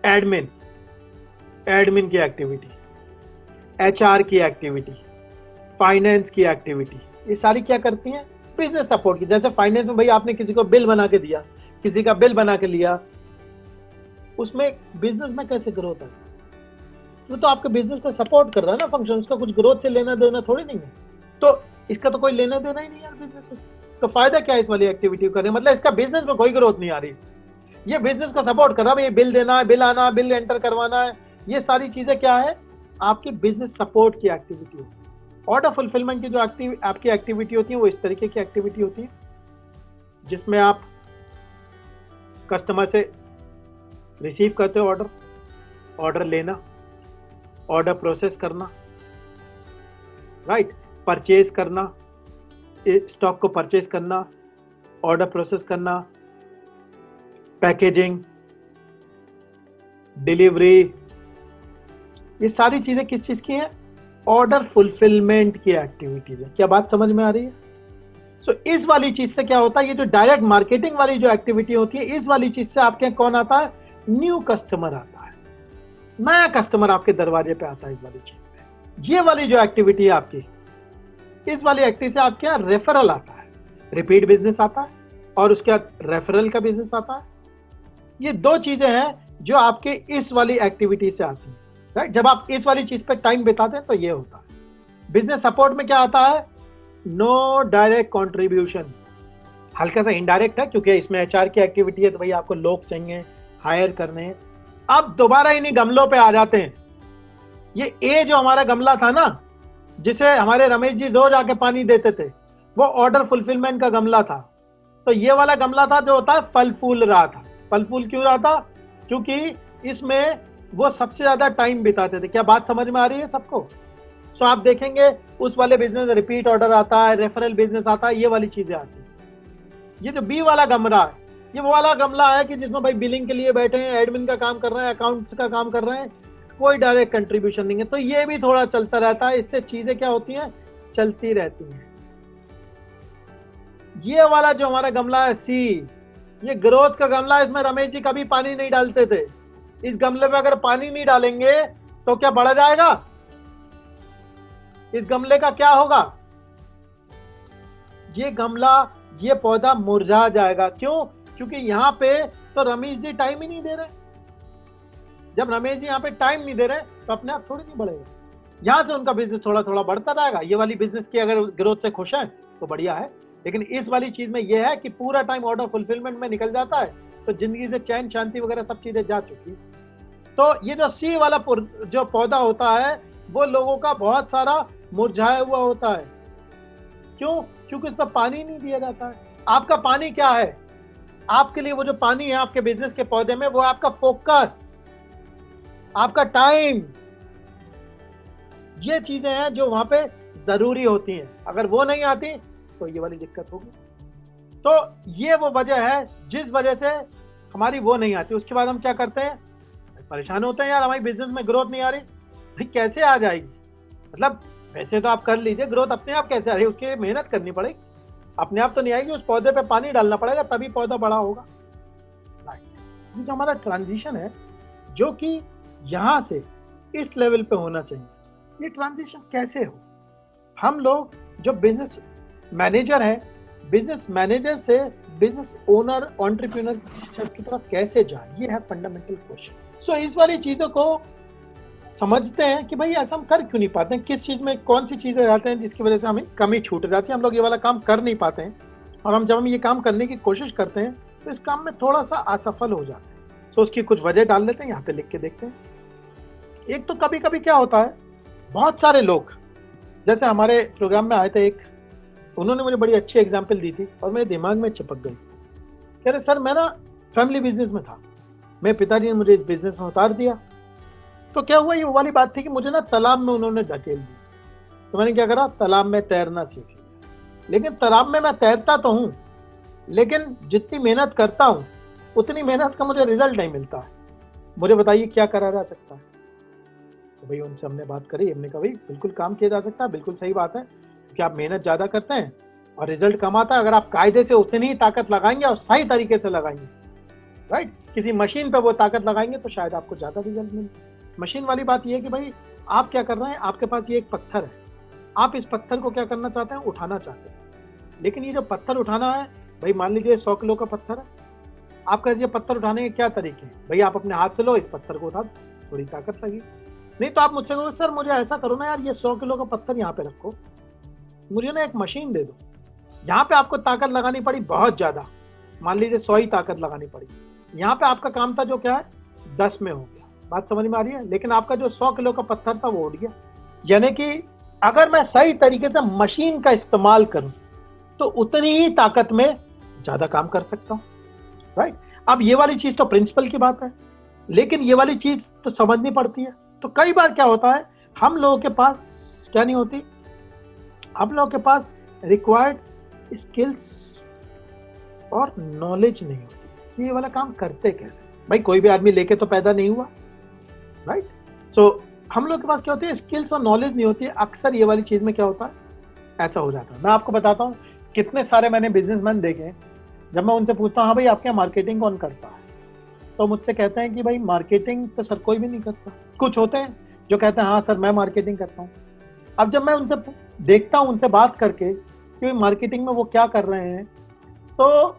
एडमिन की एक्टिविटी, एचआर की एक्टिविटी, फाइनेंस की एक्टिविटी। ये सारी क्या करती हैं? बिजनेस सपोर्ट की। जैसे फाइनेंस में भाई आपने किसी को बिल बना के दिया, किसी का बिल बना के लिया, उसमें बिजनेस में कैसे ग्रोथ है? वो तो आपके बिजनेस को सपोर्ट कर रहा है ना फंक्शन, उसका कुछ ग्रोथ से लेना देना थोड़ी नहीं है। तो इसका तो कोई लेना देना ही नहीं है बिजनेस से। तो फायदा क्या है इस वाली एक्टिविटी करने? मतलब इसका बिजनेस में कोई ग्रोथ नहीं आ रही, ये बिजनेस को सपोर्ट कर रहा है। बिल देना है, बिल आना, बिल एंटर करवाना है, ये सारी चीजें क्या है? आपकी बिजनेस सपोर्ट की एक्टिविटी होती है। ऑर्डर फुलफिलमेंट की जो आपकी एक्टिविटी होती है वो इस तरीके की एक्टिविटी होती है जिसमें आप कस्टमर से रिसीव करते हो ऑर्डर लेना, ऑर्डर प्रोसेस करना, राइट, परचेज करना, स्टॉक को परचेज करना, ऑर्डर प्रोसेस करना, पैकेजिंग, डिलीवरी। ये सारी चीजें किस चीज की है? ऑर्डर फुलफिलमेंट की एक्टिविटीज है। क्या बात समझ में आ रही है? सो इस वाली चीज से क्या होता है? ये जो डायरेक्ट मार्केटिंग वाली जो एक्टिविटी होती है, इस वाली चीज से आपके कौन आता है? न्यू कस्टमर आता है, नया कस्टमर आपके दरवाजे पे आता है इस वाली चीज में। ये वाली जो एक्टिविटी है आपकी, इस वाली एक्टिविटी से आपके यहाँ रेफरल आता है, रिपीट बिजनेस आता है और उसके बाद रेफरल का बिजनेस आता है। ये दो चीजें हैं जो आपके इस वाली एक्टिविटी से आती है, राइट। जब आप इस वाली चीज पे टाइम बिताते हैं तो ये होता है। बिजनेस सपोर्ट में क्या आता है? नो डायरेक्ट कंट्रीब्यूशन, हल्का सा इनडायरेक्ट है क्योंकि इसमें एचआर की एक्टिविटी है, तो भाई आपको लोग चाहिए, हायर करने हैं। अब दोबारा इन्हीं गमलों पे आ जाते हैं। ये ए जो हमारा गमला था ना, जिसे हमारे रमेश जी रोज आके पानी देते थे, वो ऑर्डर फुलफिलमेंट का गमला था। तो ये वाला गमला था जो होता है फल फूल रहा था। फल फूल क्यों रहा था? क्योंकि इसमें वो सबसे ज्यादा टाइम बिताते थे। क्या बात समझ में आ रही है सबको? सो आप देखेंगे उस वाले बिजनेस रिपीट ऑर्डर आता है, रेफरल बिजनेस आता है, ये वाली चीजें आती है। ये जो बी वाला गमला है, ये वो वाला गमला है कि जिसमें भाई बिलिंग के लिए बैठे हैं, एडमिन का काम कर रहे हैं, अकाउंट्स का काम कर रहे हैं, कोई डायरेक्ट कंट्रीब्यूशन नहीं है। तो ये भी थोड़ा चलता रहता है, इससे चीजें क्या होती हैं, चलती रहती हैं। ये वाला जो हमारा गमला है सी, ये ग्रोथ का गमला है। इसमें रमेश जी कभी पानी नहीं डालते थे। इस गमले पे अगर पानी नहीं डालेंगे तो क्या बढ़ जाएगा? इस गमले का क्या होगा? ये गमला, ये पौधा मुरझा जाएगा। क्यों? क्योंकि यहाँ पे तो रमेश जी टाइम ही नहीं दे रहे। जब रमेश जी यहाँ पे टाइम नहीं दे रहे तो अपने आप थोड़ी नहीं बढ़ेगा। यहाँ से उनका बिजनेस थोड़ा थोड़ा बढ़ता रहेगा। ये वाली बिजनेस की अगर ग्रोथ से खुश है तो बढ़िया है, लेकिन इस वाली चीज में यह है कि पूरा टाइम ऑर्डर फुलफिलमेंट में निकल जाता है, तो जिंदगी से चैन शांति वगैरह सब चीजें जा चुकी। तो ये जो सी वाला जो पौधा होता है वो लोगों का बहुत सारा मुरझाया हुआ होता है। क्यों? क्योंकि इसमें पानी नहीं दिया जाता है। आपका पानी क्या है? आपके लिए वो जो पानी है आपके बिजनेस के पौधे में, वो आपका फोकस, आपका टाइम, ये चीजें हैं जो वहां पे जरूरी होती हैं। अगर वो नहीं आती तो ये वाली दिक्कत होगी। तो ये वो वजह है जिस वजह से हमारी वो नहीं आती। उसके बाद हम क्या करते हैं? परेशान होते हैं, यार हमारी बिजनेस में ग्रोथ नहीं आ रही। भाई कैसे आ जाएगी? मतलब वैसे तो आप कर लीजिए, ग्रोथ अपने आप कैसे आ रही है? उसके लिए मेहनत करनी पड़ेगी, अपने आप तो नहीं आएगी। उस पौधे पे पानी डालना पड़ेगा तभी पौधा बड़ा होगा। राइट। जो हमारा ट्रांजिशन है जो कि यहां से इस लेवल पे होना चाहिए, ये ट्रांजिशन कैसे हो? हम लोग जो बिजनेस मैनेजर है, बिजनेस मैनेजर से बिजनेस ओनर, एंटरप्रेन्योर की तरफ कैसे जाए, ये है फंडामेंटल क्वेश्चन। सो इस वाली चीजों को समझते हैं कि भाई ऐसा हम कर क्यों नहीं पाते हैं, किस चीज में कौन सी चीजें रहते हैं जिसकी वजह से हमें कमी छूट जाती है, हम लोग ये वाला काम कर नहीं पाते हैं। और जब हम ये काम करने की कोशिश करते हैं तो इस काम में थोड़ा सा असफल हो जाते हैं। तो उसकी कुछ वजह डाल लेते हैं, यहाँ पे लिख के देखते हैं। एक तो कभी कभी क्या होता है, बहुत सारे लोग, जैसे हमारे प्रोग्राम में आए थे एक, उन्होंने मुझे बड़ी अच्छी एग्जाम्पल दी थी और मेरे दिमाग में चिपक गई। कह रहे सर मैं ना फैमिली बिजनेस में था, मेरे पिताजी ने मुझे इस बिजनेस में उतार दिया। तो क्या हुआ, ये वो वाली बात थी कि मुझे ना तालाब में उन्होंने धकेल दिया। तो मैंने क्या करा, तालाब में तैरना सीख लिया। लेकिन तालाब में मैं तैरता तो हूँ, लेकिन जितनी मेहनत करता हूँ उतनी मेहनत का मुझे रिजल्ट नहीं मिलता है। मुझे बताइए क्या करा जा सकता है? तो भाई उनसे हमने बात करी, हमने कहा भाई बिल्कुल काम किया जा सकता है, बिल्कुल सही बात है कि आप मेहनत ज़्यादा करते हैं और रिजल्ट कम आता है। अगर आप कायदे से उतनी ही ताकत लगाएंगे और सही तरीके से लगाएंगे, राइट, किसी मशीन पे वो ताकत लगाएंगे तो शायद आपको ज़्यादा रिजल्ट मिले। मशीन वाली बात ये है कि भाई आप क्या कर रहे हैं, आपके पास ये एक पत्थर है, आप इस पत्थर को क्या करना चाहते हैं, उठाना चाहते हैं। लेकिन ये जो पत्थर उठाना है, भाई मान लीजिए 100 किलो का पत्थर है, आपका ये पत्थर उठाने के क्या तरीके हैं? भाई आप अपने हाथ से लो, इस पत्थर को उठा दो, थोड़ी ताकत लगी। नहीं तो आप मुझसे कहो सर मुझे ऐसा करो ना यार, ये 100 किलो का पत्थर यहाँ पे रखो, मुझे ना एक मशीन दे दो, यहाँ पे आपको ताकत लगानी पड़ी बहुत ज्यादा, मान लीजिए 100 ही ताकत लगानी पड़ी। यहाँ पे आपका काम था जो क्या है 10 में हो गया। बात समझ में आ रही है? लेकिन आपका जो 100 किलो का पत्थर था वो उड़ गया। यानी कि अगर मैं सही तरीके से मशीन का इस्तेमाल करूं तो उतनी ही ताकत में ज्यादा काम कर सकता हूं, राइट। अब ये वाली चीज तो प्रिंसिपल की बात है, लेकिन ये वाली चीज तो समझनी पड़ती है। तो कई बार क्या होता है, हम लोगों के पास क्या नहीं होती, हम लोगों के पास रिक्वायर्ड स्किल्स और नॉलेज नहीं होती। ये वाला काम करते कैसे? भाई कोई भी आदमी लेके तो पैदा नहीं हुआ, राइट। सो हम लोग के पास क्या होती है, स्किल्स और नॉलेज नहीं होती है। अक्सर ये वाली चीज में क्या होता है, ऐसा हो जाता है। मैं आपको बताता हूँ, कितने सारे मैंने बिजनेसमैन देखे, जब मैं उनसे पूछता हूँ हाँ भाई आपके यहाँ मार्केटिंग कौन करता है, तो मुझसे कहते हैं कि भाई मार्केटिंग तो सर कोई भी नहीं करता। कुछ होते हैं जो कहते हैं हाँ सर मैं मार्केटिंग करता हूँ। अब जब मैं उनसे देखता हूँ, उनसे बात करके कि भाई मार्केटिंग में वो क्या कर रहे हैं, तो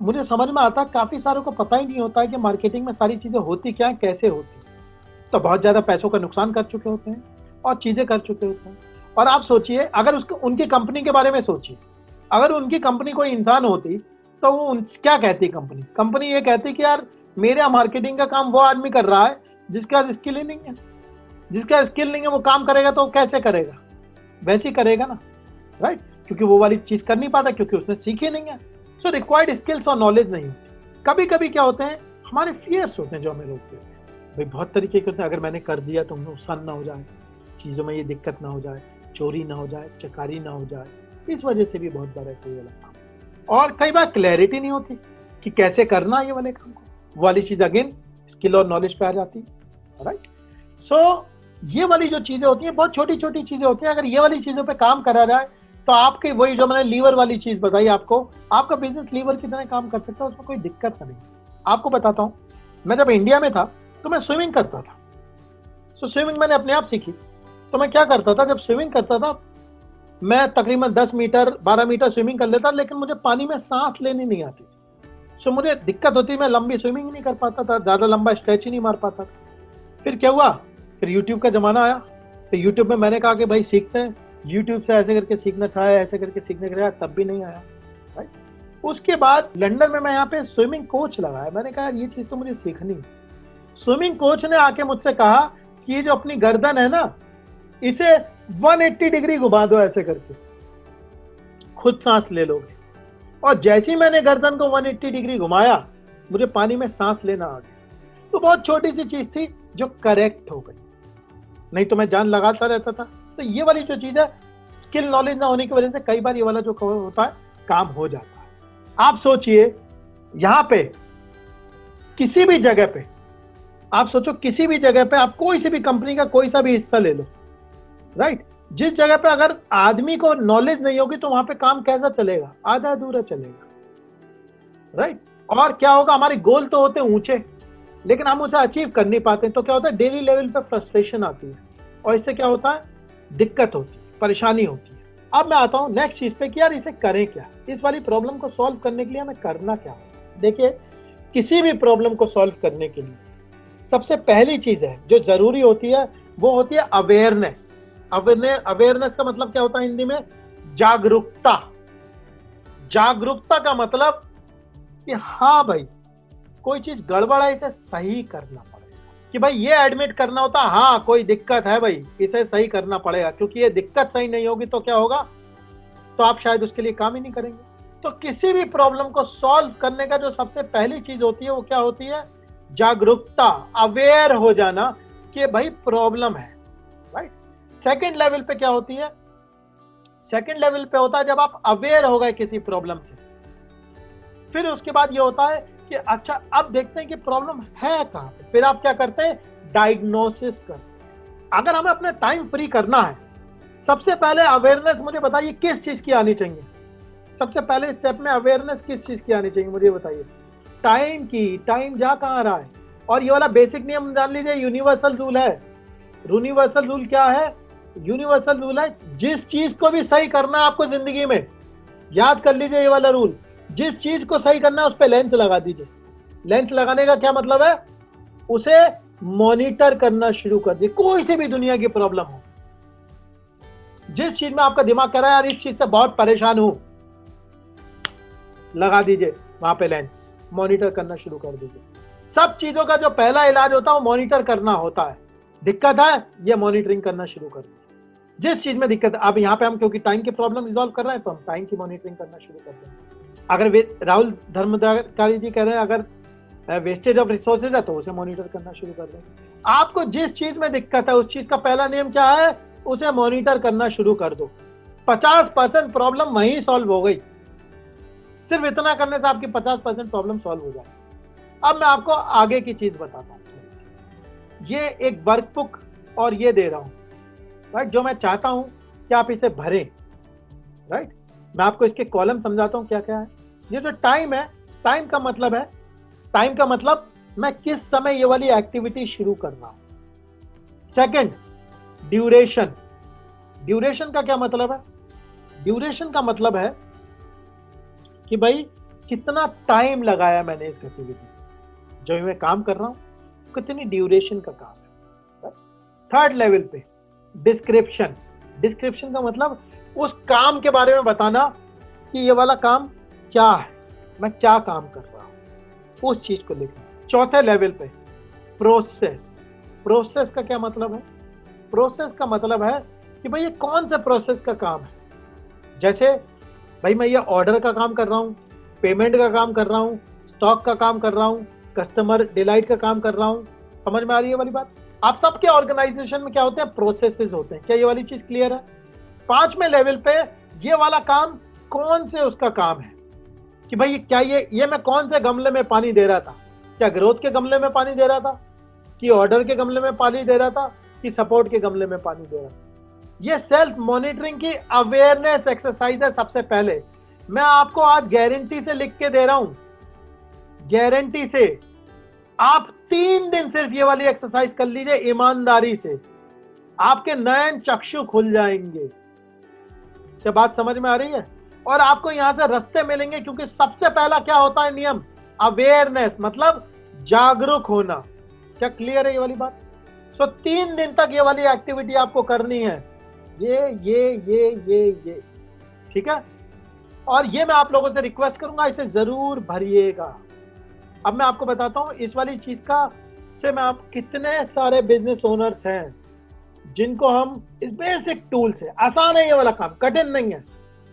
मुझे समझ में आता है काफी सारों को पता ही नहीं होता है कि मार्केटिंग में सारी चीजें होती क्या है, कैसे होती है। तो बहुत ज्यादा पैसों का नुकसान कर चुके होते हैं और चीजें कर चुके होते हैं। और आप सोचिए, अगर उसको उनकी कंपनी के बारे में सोचिए, अगर उनकी कंपनी कोई इंसान होती तो वो क्या कहती कंपनी ये कहती कि यार मेरा मार्केटिंग का काम वो आदमी कर रहा है जिसके पास स्किल ही नहीं है। जिसका स्किल नहीं है वो काम करेगा तो कैसे करेगा, वैसे ही करेगा ना, राइट? क्योंकि वो वाली चीज कर नहीं पाता, क्योंकि उसने सीखी नहीं है। सो रिक्वायर्ड स्किल्स और नॉलेज नहीं होती। कभी कभी क्या होते हैं, हमारे फियर्स होते हैं जो हमें रोकते हैं। भाई बहुत तरीके के होते हैं, अगर मैंने कर दिया तो नुकसान ना हो जाए, चीजों में ये दिक्कत ना हो जाए, चोरी ना हो जाए, चकारी ना हो जाए, इस वजह से भी बहुत बार ऐसे ही वाला काम। और कई बार क्लैरिटी नहीं होती कि कैसे करना ये वाले काम को, वो वाली चीज अगेन स्किल और नॉलेज पे आ जाती है, राइट? सो ये वाली जो चीजें होती हैं बहुत छोटी छोटी चीजें होती हैं। अगर ये वाली चीजों पे काम करा जाए तो आपके वही जो मैंने लीवर वाली चीज बताई आपको, आपका बिजनेस लीवर की तरह काम कर सकता है, उसमें कोई दिक्कत नहीं। आपको बताता हूँ, मैं जब इंडिया में था तो मैं स्विमिंग करता था। सो स्विमिंग मैंने अपने आप सीखी। तो मैं क्या करता था, जब स्विमिंग करता था मैं तकरीबन 10 मीटर 12 मीटर स्विमिंग कर लेता, लेकिन मुझे पानी में सांस लेनी नहीं आती। सो मुझे दिक्कत होती, मैं लंबी स्विमिंग ही नहीं कर पाता था, ज्यादा लंबा स्ट्रेच ही नहीं मार पाता था। फिर क्या हुआ, फिर यूट्यूब का जमाना आया। तो यूट्यूब में मैंने कहा कि भाई सीखते हैं, यूट्यूब से ऐसे करके सीखना चाहे, ऐसे करके सीखने के लिए, तब भी नहीं आया, राइट? उसके बाद लंदन में मैं यहाँ पे स्विमिंग कोच लगाया। मैंने कहा ये चीज तो मुझे सीखनी है। स्विमिंग कोच ने आके मुझसे कहा कि ये जो अपनी गर्दन है ना, इसे 180 डिग्री घुमा दो, ऐसे करके खुद सांस ले लोगे। और जैसे ही मैंने गर्दन को 180 डिग्री घुमाया, मुझे पानी में सांस लेना आ गया। तो बहुत छोटी सी चीज थी जो करेक्ट हो गई, नहीं तो मैं जान लगाता रहता था। तो ये वाली जो चीज है, स्किल नॉलेज ना होने की वजह से कई बार ये वाला जो होता है काम हो जाता है। आप सोचिए, यहाँ पे किसी भी जगह पे, आप सोचो किसी भी जगह पे आप कोई सी भी कंपनी का कोई सा भी हिस्सा ले लो, राइट? जिस जगह पे अगर आदमी को नॉलेज नहीं होगी तो वहां पे काम कैसा चलेगा, आधा अधूरा चलेगा, राइट? और क्या होगा, हमारे गोल तो होते हैं ऊंचे, लेकिन हम उसे अचीव कर नहीं पाते। तो क्या होता है, डेली लेवल पे फ्रस्ट्रेशन आती है, और इससे क्या होता है, दिक्कत होती है, परेशानी होती है। अब मैं आता हूँ नेक्स्ट चीज पे कि यार इसे करें क्या, इस वाली प्रॉब्लम को सॉल्व करने के लिए हमें करना क्या है। देखिए, किसी भी प्रॉब्लम को सॉल्व करने के लिए सबसे पहली चीज है जो जरूरी होती है, वो होती है अवेयरनेस। अवेयरनेस का मतलब क्या होता है हिंदी में, जागरूकता। जागरूकता का मतलब कि हाँ भाई कोई चीज गड़बड़ है, इसे सही करना पड़ेगा। कि भाई ये एडमिट करना होता, हाँ कोई दिक्कत है भाई, इसे सही करना पड़ेगा, क्योंकि ये दिक्कत सही नहीं होगी तो क्या होगा, तो आप शायद उसके लिए काम ही नहीं करेंगे। तो किसी भी प्रॉब्लम को सॉल्व करने का जो सबसे पहली चीज होती है वो क्या होती है, जागरूकता, अवेयर हो जाना कि भाई प्रॉब्लम है, राइट? सेकंड लेवल पे क्या होती है, सेकंड लेवल पे होता है जब आप अवेयर हो गए किसी प्रॉब्लम से, फिर उसके बाद ये होता है कि अच्छा अब देखते हैं कि प्रॉब्लम है कहां पे। फिर आप क्या करते हैं, डायग्नोसिस करते हैं। अगर हमें अपना टाइम फ्री करना है, सबसे पहले अवेयरनेस मुझे बताइए किस चीज की आनी चाहिए। सबसे पहले स्टेप में अवेयरनेस किस चीज की आनी चाहिए, मुझे बताइए। टाइम की। टाइम जा कहां रहा है, और ये वाला बेसिक नियम जान लीजिए, यूनिवर्सल रूल है। यूनिवर्सल रूल क्या है, यूनिवर्सल रूल है जिस चीज को भी सही करना है आपको जिंदगी में, याद कर लीजिए ये वाला रूल, जिस चीज को सही करना है उस पर लेंस लगा दीजिए। लेंस लगाने का क्या मतलब है, उसे मॉनिटर करना शुरू कर दीजिए। कोई सी भी दुनिया की प्रॉब्लम हो, जिस चीज में आपका दिमाग कह रहा है यार इस चीज से बहुत परेशान हूं, लगा दीजिए वहां पे लेंस, मॉनिटर करना शुरू कर दीजिए। सब चीजों का जो पहला इलाज होता है वो मॉनिटर करना होता है। दिक्कत है, ये मॉनिटरिंग करना शुरू कर दीजिए। जिस चीज में दिक्कत है, अब यहाँ पे हम क्योंकि टाइम की प्रॉब्लम रिजॉल्व कर रहे हैं तो हम टाइम की मॉनिटरिंग करना शुरू कर देंगे। अगर राहुल धर्मदारी जी कह रहे हैं अगर वेस्टेज ऑफ रिसोर्सेज है तो उसे मॉनिटर करना शुरू कर देंगे। आपको जिस चीज में दिक्कत है उस चीज का पहला नियम क्या है, उसे मॉनिटर करना शुरू कर दो। 50% प्रॉब्लम वहीं सॉल्व हो गई। सिर्फ इतना करने से आपकी 50% प्रॉब्लम सॉल्व हो जाए। अब मैं आपको आगे की चीज बताता हूँ। ये एक वर्कबुक और ये दे रहा हूं, राइट, जो मैं चाहता हूं कि आप इसे भरें, राइट। मैं आपको इसके कॉलम समझाता हूं क्या क्या है। ये जो टाइम है, टाइम का मतलब है, टाइम का मतलब मैं किस समय ये वाली एक्टिविटी शुरू कर रहा हूं। Second, duration. ड्यूरेशन का क्या मतलब है, ड्यूरेशन का मतलब है कि भाई कितना टाइम लगाया मैंने इस गतिविधि में, जो मैं काम कर रहा हूँ कितनी ड्यूरेशन का काम है। थर्ड लेवल पे डिस्क्रिप्शन। डिस्क्रिप्शन का मतलब उस काम के बारे में बताना कि ये वाला काम क्या है, मैं क्या काम कर रहा हूँ, उस चीज को लिखना। चौथे लेवल पे प्रोसेस। प्रोसेस का क्या मतलब है? प्रोसेस का मतलब है कि भाई ये कौन सा प्रोसेस का काम है। जैसे भाई मैं ये ऑर्डर का काम कर रहा हूँ, पेमेंट का काम कर रहा हूँ, स्टॉक का काम कर रहा हूँ, कस्टमर डिलाइट का काम कर रहा हूँ। समझ में आ रही है वाली बात? आप सबके ऑर्गेनाइजेशन में क्या होते हैं? प्रोसेसेस होते हैं। क्या ये वाली चीज क्लियर है? पांचवें लेवल पे ये वाला काम कौन से उसका काम है कि भाई क्या ये मैं कौन से गमले में पानी दे रहा था? क्या ग्रोथ के गमले में पानी दे रहा था, कि ऑर्डर के गमले में पानी दे रहा था, कि सपोर्ट के गमले में पानी दे रहा था? ये सेल्फ मॉनिटरिंग की अवेयरनेस एक्सरसाइज है। सबसे पहले मैं आपको आज गारंटी से लिख के दे रहा हूं, गारंटी से आप 3 दिन सिर्फ ये वाली एक्सरसाइज कर लीजिए ईमानदारी से, आपके नयन चक्षु खुल जाएंगे। क्या बात समझ में आ रही है? और आपको यहां से रास्ते मिलेंगे, क्योंकि सबसे पहला क्या होता है नियम? अवेयरनेस, मतलब जागरूक होना। क्या क्लियर है ये वाली बात? सो 3 दिन तक ये वाली एक्टिविटी आपको करनी है, ये ठीक है। और ये मैं आप लोगों से रिक्वेस्ट करूंगा, इसे जरूर भरिएगा। अब मैं आपको बताता हूं इस वाली चीज का से मैं आप कितने सारे बिजनेस ओनर्स हैं जिनको हम इस बेसिक टूल से, आसान है ये वाला काम, कठिन नहीं है,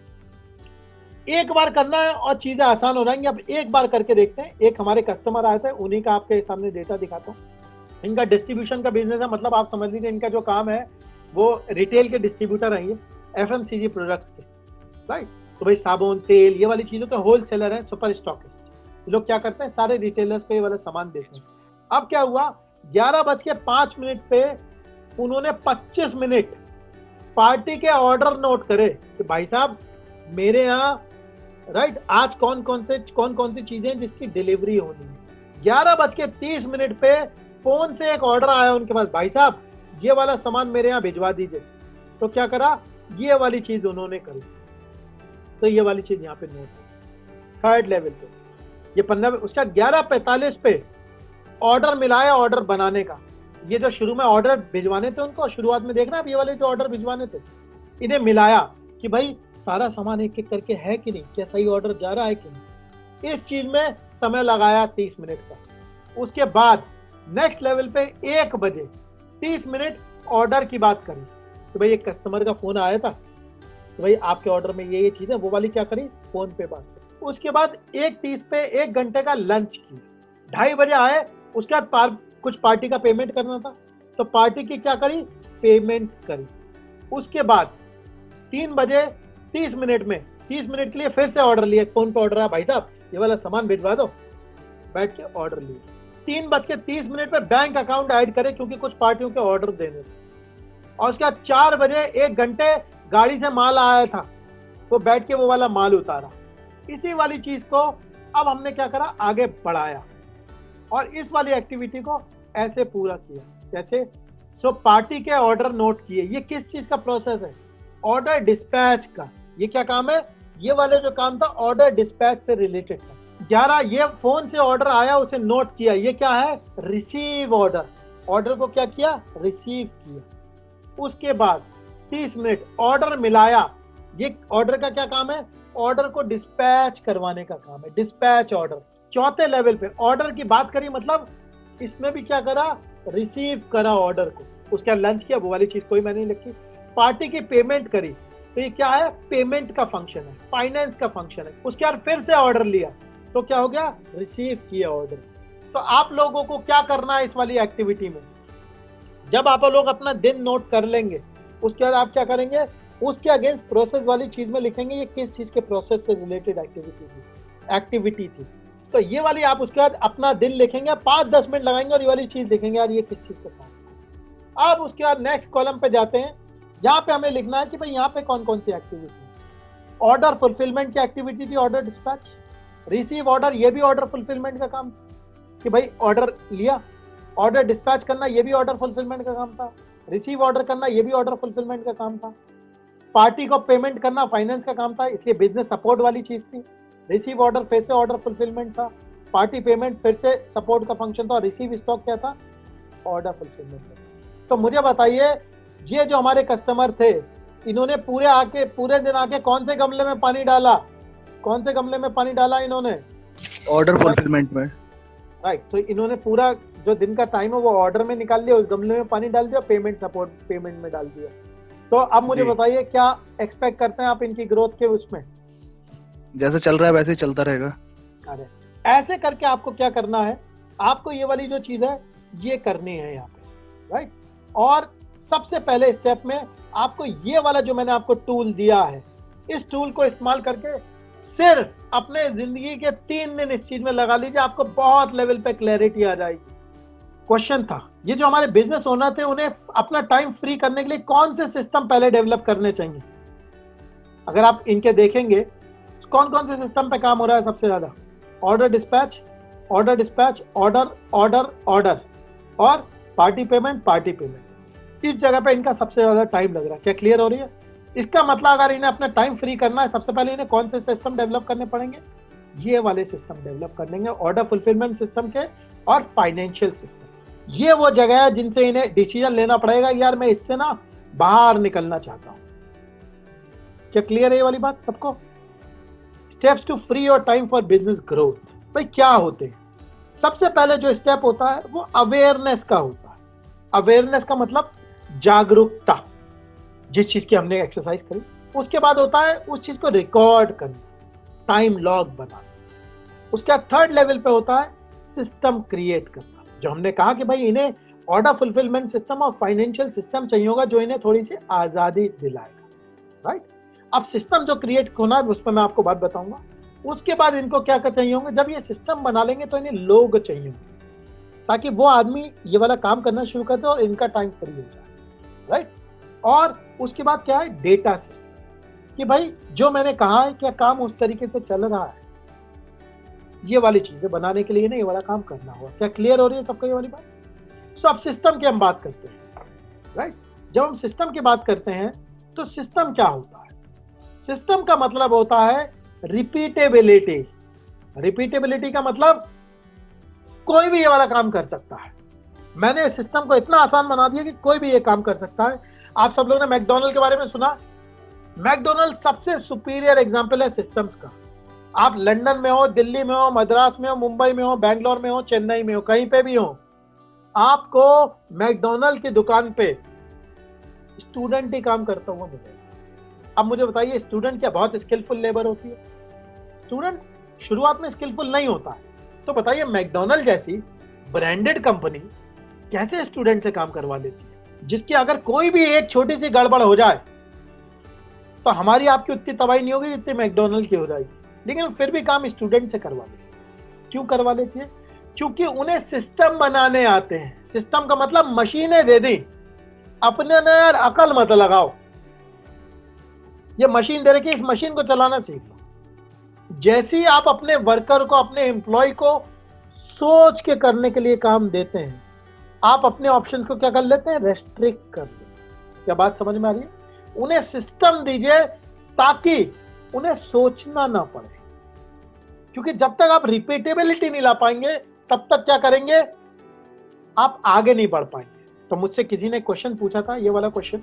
एक बार करना है और चीजें आसान हो जाएंगी। अब एक बार करके देखते हैं। एक हमारे कस्टमर आए थे, उन्हीं का आपके सामने डेटा दिखाता हूँ। इनका डिस्ट्रीब्यूशन का बिजनेस है, मतलब आप समझ लीजिए इनका जो काम है वो रिटेल के डिस्ट्रीब्यूटर हैं, ये एफएमसीजी प्रोडक्ट्स के, राइट। तो भाई साबुन, तेल, ये वाली चीजों के होलसेलर हैं, सुपर स्टॉकिस्ट। लोग क्या करते हैं, सारे रिटेलर्स को ये वाला सामान देते हैं। अब क्या हुआ, 11:05 पे उन्होंने 25 मिनट पार्टी के ऑर्डर नोट करे कि भाई साहब मेरे यहाँ, राइट, आज कौन कौन सी चीजें जिसकी डिलीवरी होनी है। 11:30 पे फोन से एक ऑर्डर आया उनके पास, भाई साहब ये वाला सामान मेरे यहाँ भिजवा दीजिए। तो क्या करा, ये वाली चीज उन्होंने करी। तो ये वाली चीज यहाँ पे नोट है। थर्ड लेवल पे ये 15, उसका 11:45 पे ऑर्डर मिलाया, ऑर्डर बनाने का। ये जो शुरू में ऑर्डर भिजवाने थे उनको, शुरुआत में देखना, अब ये वाले जो ऑर्डर भिजवाने थे इन्हें मिलाया कि भाई सारा सामान एक एक करके है कि नहीं, क्या सही ऑर्डर जा रहा है कि नहीं। इस चीज में समय लगाया 30 मिनट का। उसके बाद नेक्स्ट लेवल पे 1:30 ऑर्डर की बात करी तो भाई एक कस्टमर का फोन आया था तो भाई आपके ऑर्डर में ये चीज है, वो वाली क्या करी, फोन पे बात करी। उसके बाद 1:30 पे 1 घंटे का लंच किया। 2:30 बजे आए, उसके बाद कुछ पार्टी का पेमेंट करना था तो पार्टी की क्या करी, पेमेंट करी। उसके बाद 3:30 में 30 मिनट के लिए फिर से ऑर्डर लिया, फोन पे ऑर्डर आया, भाई साहब ये वाला सामान भिजवा दो, बैठ के ऑर्डर लिया। 3:30 पे बैंक अकाउंट ऐड करे क्योंकि कुछ पार्टियों के ऑर्डर देने थे। और उसके बाद 4 बजे 1 घंटे गाड़ी से माल आया था, वो बैठ के वो वाला माल उतारा। इसी वाली चीज को अब हमने क्या करा, आगे बढ़ाया और इस वाली एक्टिविटी को ऐसे पूरा किया। जैसे पार्टी के ऑर्डर नोट किए, ये किस चीज का प्रोसेस है, ऑर्डर डिस्पैच का। ये क्या काम है, ये वाले जो काम था ऑर्डर डिस्पैच से रिलेटेड था। 11 ये फोन से ऑर्डर आया, उसे नोट किया, ये क्या है, रिसीव ऑर्डर। ऑर्डर को क्या किया, रिसीव किया। उसके बाद 30 मिनट ऑर्डर मिलाया, ये ऑर्डर का क्या काम है, ऑर्डर को डिस्पैच करवाने का काम है, डिस्पैच ऑर्डर। चौथे लेवल पे ऑर्डर की बात करी, मतलब इसमें भी क्या करा, रिसीव करा ऑर्डर को। उसके बाद लंच किया, वो वाली चीज कोई मैंने नहीं लिखी। पार्टी की पेमेंट करी, तो ये क्या है, पेमेंट का फंक्शन है, फाइनेंस का फंक्शन है। उसके बाद फिर से ऑर्डर लिया तो क्या हो गया, रिसीव किया ऑर्डर। तो आप लोगों को क्या करना है इस वाली एक्टिविटी में, जब आप लोग अपना दिन नोट कर लेंगे उसके बाद आप क्या करेंगे, उसके अगेंस्ट प्रोसेस वाली चीज में लिखेंगे ये किस चीज के प्रोसेस से रिलेटेड एक्टिविटी थी। तो ये वाली आप उसके बाद अपना दिन लिखेंगे, 5-10 मिनट लगाएंगे और ये वाली चीज लिखेंगे, यार ये किस चीज का काम। अब उसके बाद नेक्स्ट कॉलम पे जाते हैं, यहाँ पे हमें लिखना है कि भाई यहाँ पे कौन कौन सी एक्टिविटी, ऑर्डर फुलफिलमेंट की एक्टिविटी थी, ऑर्डर डिस्पैच। रिसीव ऑर्डर, ये भी ऑर्डर फुलफिलमेंट का काम कि भाई ऑर्डर लिया, ऑर्डर डिस्पैच करना ये भी ऑर्डर फुलफिलमेंट का काम था, रिसीव ऑर्डर करना ये भी ऑर्डर फुलफिलमेंट का काम था, पार्टी को पेमेंट करना फाइनेंस का काम था, इसलिए बिजनेस सपोर्ट वाली चीज थी, रिसीव ऑर्डर फिर से ऑर्डर फुलफिलमेंट था, पार्टी पेमेंट फिर से सपोर्ट का फंक्शन था, और रिसीव स्टॉक क्या था, ऑर्डर फुलफिलमेंट था। तो मुझे बताइए, ये जो हमारे कस्टमर थे, इन्होंने पूरे दिन आके कौन से गमले में पानी डाला, कौन से गमले में पानी डाला इन्होंने, ऑर्डर फुलफिलमेंट में, राइट। तो इन्होंने पूरा जो दिन का टाइम है वो ऑर्डर में निकाल लिया, उस गमले में पानी डाल दिया, पेमेंट सपोर्ट पेमेंट में डाल दिया। तो अब मुझे बताइए क्या एक्सपेक्ट करते हैं आप इनकी ग्रोथ के उसमें? जैसे चल रहा है वैसे ही चलता रहेगा। अरे ऐसे करके आपको क्या करना है, आपको ये वाली जो चीज है ये करनी है यहाँ पे, राइट। और सबसे पहले स्टेप में आपको ये वाला जो मैंने आपको टूल दिया है, इस टूल को इस्तेमाल करके सिर्फ अपने जिंदगी के 3 दिन इस चीज में लगा लीजिए, आपको बहुत लेवल पे क्लैरिटी आ जाएगी। क्वेश्चन था, ये जो हमारे बिजनेस ओनर थे उन्हें अपना टाइम फ्री करने के लिए कौन से सिस्टम पहले डेवलप करने चाहिए? अगर आप इनके देखेंगे कौन कौन से सिस्टम पे काम हो रहा है सबसे ज्यादा, ऑर्डर डिस्पैच, ऑर्डर ऑर्डर और पार्टी पेमेंट। इस जगह पे इनका सबसे ज्यादा टाइम लग रहा है। क्या क्लियर हो रही है? इसका मतलब अगर इन्हें अपना टाइम फ्री करना है, सबसे पहले इन्हें कौन से सिस्टम डेवलप करने पड़ेंगे? ये वाले सिस्टम डेवलप करने, ऑर्डर फुलफिलमेंट सिस्टम के और फाइनेंशियल सिस्टम। ये वो जगह है जिनसे इन्हें डिसीजन लेना पड़ेगा, यार मैं इससे ना बाहर निकलना चाहता हूं। क्या क्लियर है ये वाली बात सबको? Steps to free your time for business growth. भाई क्या होते हैं? सबसे पहले जो स्टेप होता है वो अवेयरनेस का होता है। अवेयरनेस का मतलब जागरूकता, जिस चीज की हमने एक्सरसाइज करी। उसके बाद होता है उस चीज को रिकॉर्ड करना, टाइम लॉग बनाना। उसके बाद थर्ड लेवल पे होता है सिस्टम क्रिएट करना, जो हमने कहा कि भाई इन्हें ऑर्डर फुलफिलमेंट सिस्टम और फाइनेंशियल सिस्टम चाहिए होगा जो इन्हें थोड़ी सी आजादी दिलाएगा, राइट। अब सिस्टम जो क्रिएट होना है उस पर मैं आपको बात बताऊंगा। उसके बाद इनको क्या चाहिए होंगे, जब ये सिस्टम बना लेंगे तो इन्हें लोग चाहिए होंगे ताकि वो आदमी ये वाला काम करना शुरू कर दे और इनका टाइम फ्री हो जाए, राइट। और उसके बाद क्या है, डेटा सिस्टम, कि भाई जो मैंने कहा है क्या काम उस तरीके से चल रहा है। ये वाली चीजें बनाने के लिए ना ये वाला काम करना होगा। क्या क्लियर हो रही है सबको ये वाली बात? सो अब सिस्टम की हम बात करते हैं, राइट। जब हम सिस्टम की बात करते हैं तो सिस्टम क्या होता है? सिस्टम का मतलब होता है रिपीटेबिलिटी। रिपीटेबिलिटी का मतलब कोई भी ये वाला काम कर सकता है। मैंने सिस्टम को इतना आसान बना दिया कि कोई भी ये काम कर सकता है। आप सब लोगों ने मैकडोनल्ड के बारे में सुना। मैकडोनल्ड सबसे सुपीरियर एग्जांपल है सिस्टम्स का। आप लंदन में हो, दिल्ली में हो, मद्रास में हो, मुंबई में हो, बैंगलोर में हो, चेन्नई में हो, कहीं पे भी हो, आपको मैकडोनल्ड की दुकान पे स्टूडेंट ही काम करता हुआ मिलेगा। अब मुझे बताइए, स्टूडेंट क्या बहुत स्किलफुल लेबर होती है? स्टूडेंट शुरुआत में स्किलफुल नहीं होता है। तो बताइए मैकडोनल्ड जैसी ब्रांडेड कंपनी कैसे स्टूडेंट से काम करवा लेती है, जिसकी अगर कोई भी एक छोटी सी गड़बड़ हो जाए तो हमारी आपकी उतनी तबाही नहीं होगी जितनी मैकडोनल्ड की हो जाएगी, लेकिन फिर भी काम स्टूडेंट से करवा लेती है। क्यों करवा लेती है? क्योंकि उन्हें सिस्टम बनाने आते हैं। सिस्टम का मतलब मशीनें दे दी, अपने ने यार अकल मत लगाओ, ये मशीन दे रखी है, इस मशीन को चलाना सीख लो। जैसे ही आप अपने वर्कर को, अपने एम्प्लॉय को सोच के करने के लिए काम देते हैं, आप अपने ऑप्शन को क्या कर लेते हैं, रेस्ट्रिक्ट कर लेते हैं। क्या बात समझ में आ रही है? उन्हें सिस्टम दीजिए ताकि उन्हें सोचना ना पड़े, क्योंकि जब तक आप रिपीटेबिलिटी नहीं ला पाएंगे तब तक क्या करेंगे, आप आगे नहीं बढ़ पाएंगे। तो मुझसे किसी ने क्वेश्चन पूछा था, ये वाला क्वेश्चन,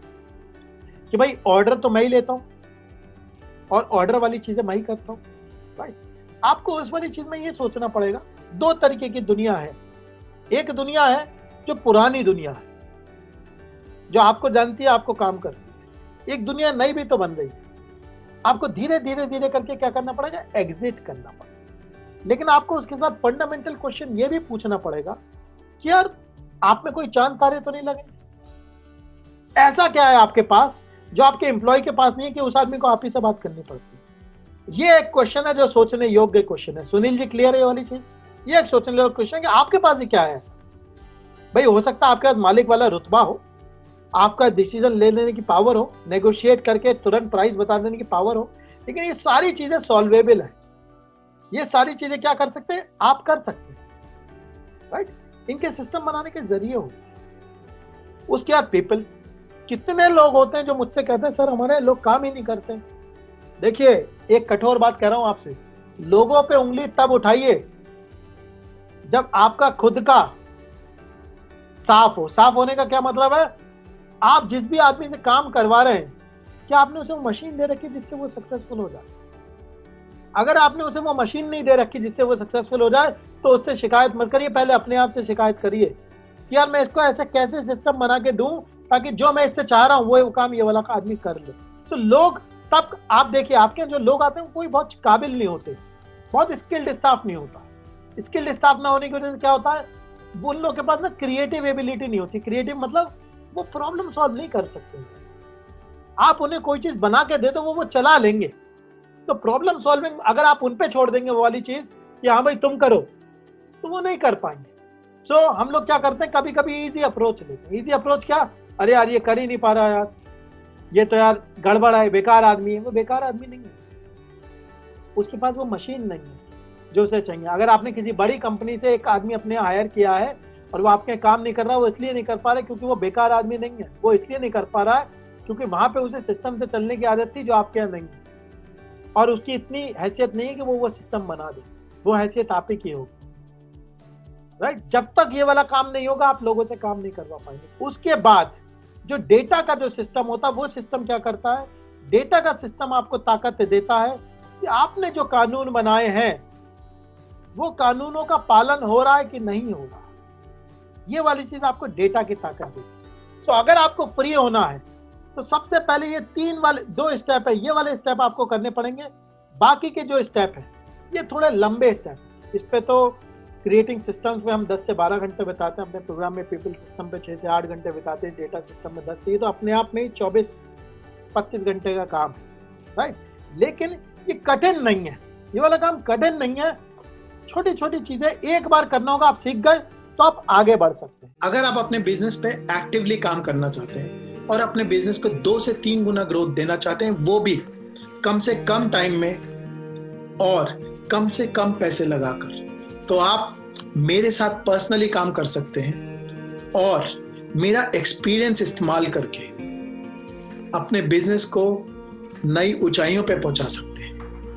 कि भाई ऑर्डर तो मैं ही लेता हूं और ऑर्डर वाली चीजें मैं ही करता हूं, राइट। आपको उस वाली चीज में ये सोचना पड़ेगा, दो तरीके की दुनिया है। एक दुनिया है जो पुरानी दुनिया है, जो आपको जानती है, आपको काम करती है। एक दुनिया नई भी तो बन रही है, आपको धीरे धीरे धीरे करके क्या करना पड़ेगा, एग्जिट करना पड़ेगा। लेकिन आपको उसके साथ फंडामेंटल क्वेश्चन ये भी पूछना पड़ेगा कि यार आप में कोई चांद तारे तो नहीं लगे? ऐसा क्या है आपके पास जो आपके एम्प्लॉय के पास नहीं है कि उस आदमी को आप ही से बात करनी पड़ती है? ये एक क्वेश्चन है जो सोचने योग्य क्वेश्चन है। सुनील जी क्लियर है ये वाली चीज? ये एक सोचने योग्य क्वेश्चन है कि आपके पास ही क्या है ऐसा। भाई हो सकता है आपके पास मालिक वाला रुतबा हो, आपका डिसीजन ले लेने की पावर हो, नेगोशिएट करके तुरंत प्राइस बता देने की पावर हो, लेकिन ये सारी चीजें सॉल्वेबल है। ये सारी चीजें क्या कर सकते हैं, आप कर सकते हैं, राइट। इनके सिस्टम बनाने के जरिए हो। उसके बाद पीपल, कितने लोग होते हैं जो मुझसे कहते हैं सर हमारे लोग काम ही नहीं करते। देखिए एक कठोर बात कह रहा हूं आपसे, लोगों पे उंगली तब उठाइए जब आपका खुद का साफ हो। साफ होने का क्या मतलब है? आप जिस भी आदमी से काम करवा रहे हैं, क्या आपने उसे वो मशीन दे रखी जिससे वो सक्सेसफुल हो जाए? अगर आपने उसे वो मशीन नहीं दे रखी जिससे वो सक्सेसफुल हो जाए, तो उससे शिकायत मत करिए, पहले अपने आप से शिकायत करिए कि यार मैं इसको ऐसे कैसे सिस्टम बना के दूं ताकि जो मैं इससे चाह रहा हूं वो काम ये वाला आदमी कर ले। तो लोग तब आप देखिए, आपके जो लोग आते हैं कोई बहुत काबिल नहीं होते, बहुत स्किल्ड स्टाफ नहीं होता। स्किल्ड स्टाफ ना होने की वजह से क्या होता है, वो उन लोगों के पास ना क्रिएटिव एबिलिटी नहीं होती। क्रिएटिव मतलब वो प्रॉब्लम सॉल्व नहीं कर सकते। आप उन्हें कोई चीज बना के दे तो वो चला लेंगे। तो प्रॉब्लम सॉल्विंग अगर आप उन पे छोड़ देंगे वो वाली चीज कि हाँ भाई तुम करो, तो वो नहीं कर पाएंगे। सो हम लोग क्या करते हैं, कभी कभी इजी अप्रोच लेते हैं। इजी अप्रोच क्या? अरे यार ये कर ही नहीं पा रहा यार, ये तो यार गड़बड़ है, बेकार आदमी है। वो बेकार आदमी नहीं है, उसके पास वो मशीन नहीं है जो उसे चाहिए। अगर आपने किसी बड़ी कंपनी से एक आदमी अपने हायर किया है और वो आपके काम नहीं कर रहा, वो इसलिए नहीं कर पा रहा क्योंकि वो बेकार आदमी नहीं है। वो इसलिए नहीं कर पा रहा है क्योंकि वहां पे उसे सिस्टम से चलने की आदत थी जो आपके यहाँ नहीं है, और उसकी इतनी हैसियत नहीं है कि वो सिस्टम बना दे। वो हैसियत आप ही की होगी, राइट? जब तक ये वाला काम नहीं होगा आप लोगों से काम नहीं करवा पाएंगे। उसके बाद जो डेटा का जो सिस्टम होता है, वो सिस्टम क्या करता है? डेटा का सिस्टम आपको ताकत देता है कि आपने जो कानून बनाए हैं वो कानूनों का पालन हो रहा है कि नहीं हो रहा। ये वाली चीज आपको डेटा की ताकत देती है। तो अगर आपको फ्री होना है तो सबसे पहले ये दो स्टेप है, ये वाले स्टेप आपको करने पड़ेंगे। बाकी के जो स्टेप है ये थोड़े लंबे स्टेप। इस पे तो क्रिएटिंग सिस्टम्स में हम 10 से 12 घंटे बिताते हैं अपने प्रोग्राम में, पीपल सिस्टम पे 6 से 8 घंटे बिताते हैं, डेटा सिस्टम में 10 से। ये तो अपने आप में ही 24-25 घंटे का काम है, राइट? लेकिन ये कठिन नहीं है, ये वाला काम कठिन नहीं है। छोटी छोटी चीजें एक बार करना होगा, आप सीख गए तो आप आगे बढ़ सकते हैं। अगर आप अपने बिजनेस पे एक्टिवली काम करना चाहते हैं और अपने बिजनेस को 2 से 3 गुना ग्रोथ देना चाहते हैं, वो भी कम से कम टाइम में और कम से कम पैसे लगाकर, तो आप मेरे साथ पर्सनली काम कर सकते हैं और मेरा एक्सपीरियंस इस्तेमाल करके अपने बिजनेस को नई ऊंचाइयों पे पहुंचा सकते हैं।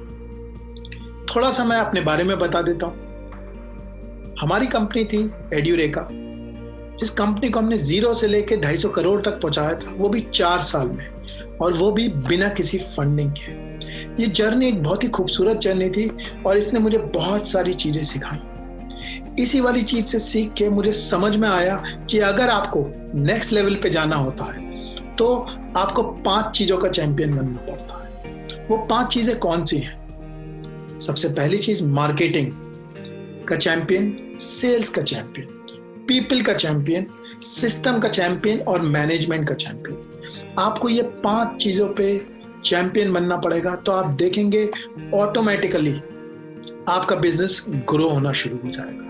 थोड़ा सा मैं अपने बारे में बता देता हूं। हमारी कंपनी थी एड्यूरेका, जिस कंपनी को हमने 0 से लेके 250 करोड़ तक पहुंचाया था, वो भी 4 साल में, और वो भी बिना किसी फंडिंग के। ये जर्नी एक बहुत ही खूबसूरत जर्नी थी और इसने मुझे बहुत सारी चीजें सिखाई। इसी वाली चीज से सीख के मुझे समझ में आया कि अगर आपको नेक्स्ट लेवल पे जाना होता है तो आपको 5 चीजों का चैंपियन बनना पड़ता है। वो 5 चीजें कौन सी हैं? सबसे पहली चीज मार्केटिंग का चैंपियन, सेल्स का चैंपियन, पीपल का चैंपियन, सिस्टम का चैंपियन और मैनेजमेंट का चैंपियन। आपको ये 5 चीजों पे चैंपियन बनना पड़ेगा, तो आप देखेंगे ऑटोमेटिकली आपका बिजनेस ग्रो होना शुरू हो जाएगा।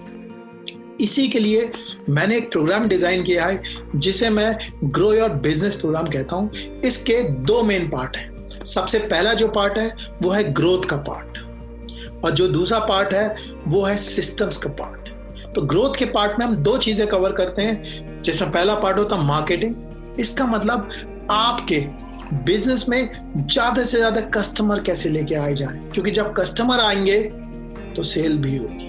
इसी के लिए मैंने एक प्रोग्राम डिजाइन किया है जिसे मैं ग्रो योर बिजनेस प्रोग्राम कहता हूं। इसके 2 मेन पार्ट हैं। सबसे पहला जो पार्ट है वो है ग्रोथ का पार्ट, और जो दूसरा पार्ट है वो है सिस्टम्स का पार्ट। तो ग्रोथ के पार्ट में हम 2 चीजें कवर करते हैं, जिसमें पहला पार्ट होता है मार्केटिंग। इसका मतलब आपके बिजनेस में ज्यादा से ज्यादा कस्टमर कैसे लेके आए जाएं, क्योंकि जब कस्टमर आएंगे तो सेल भी होगी।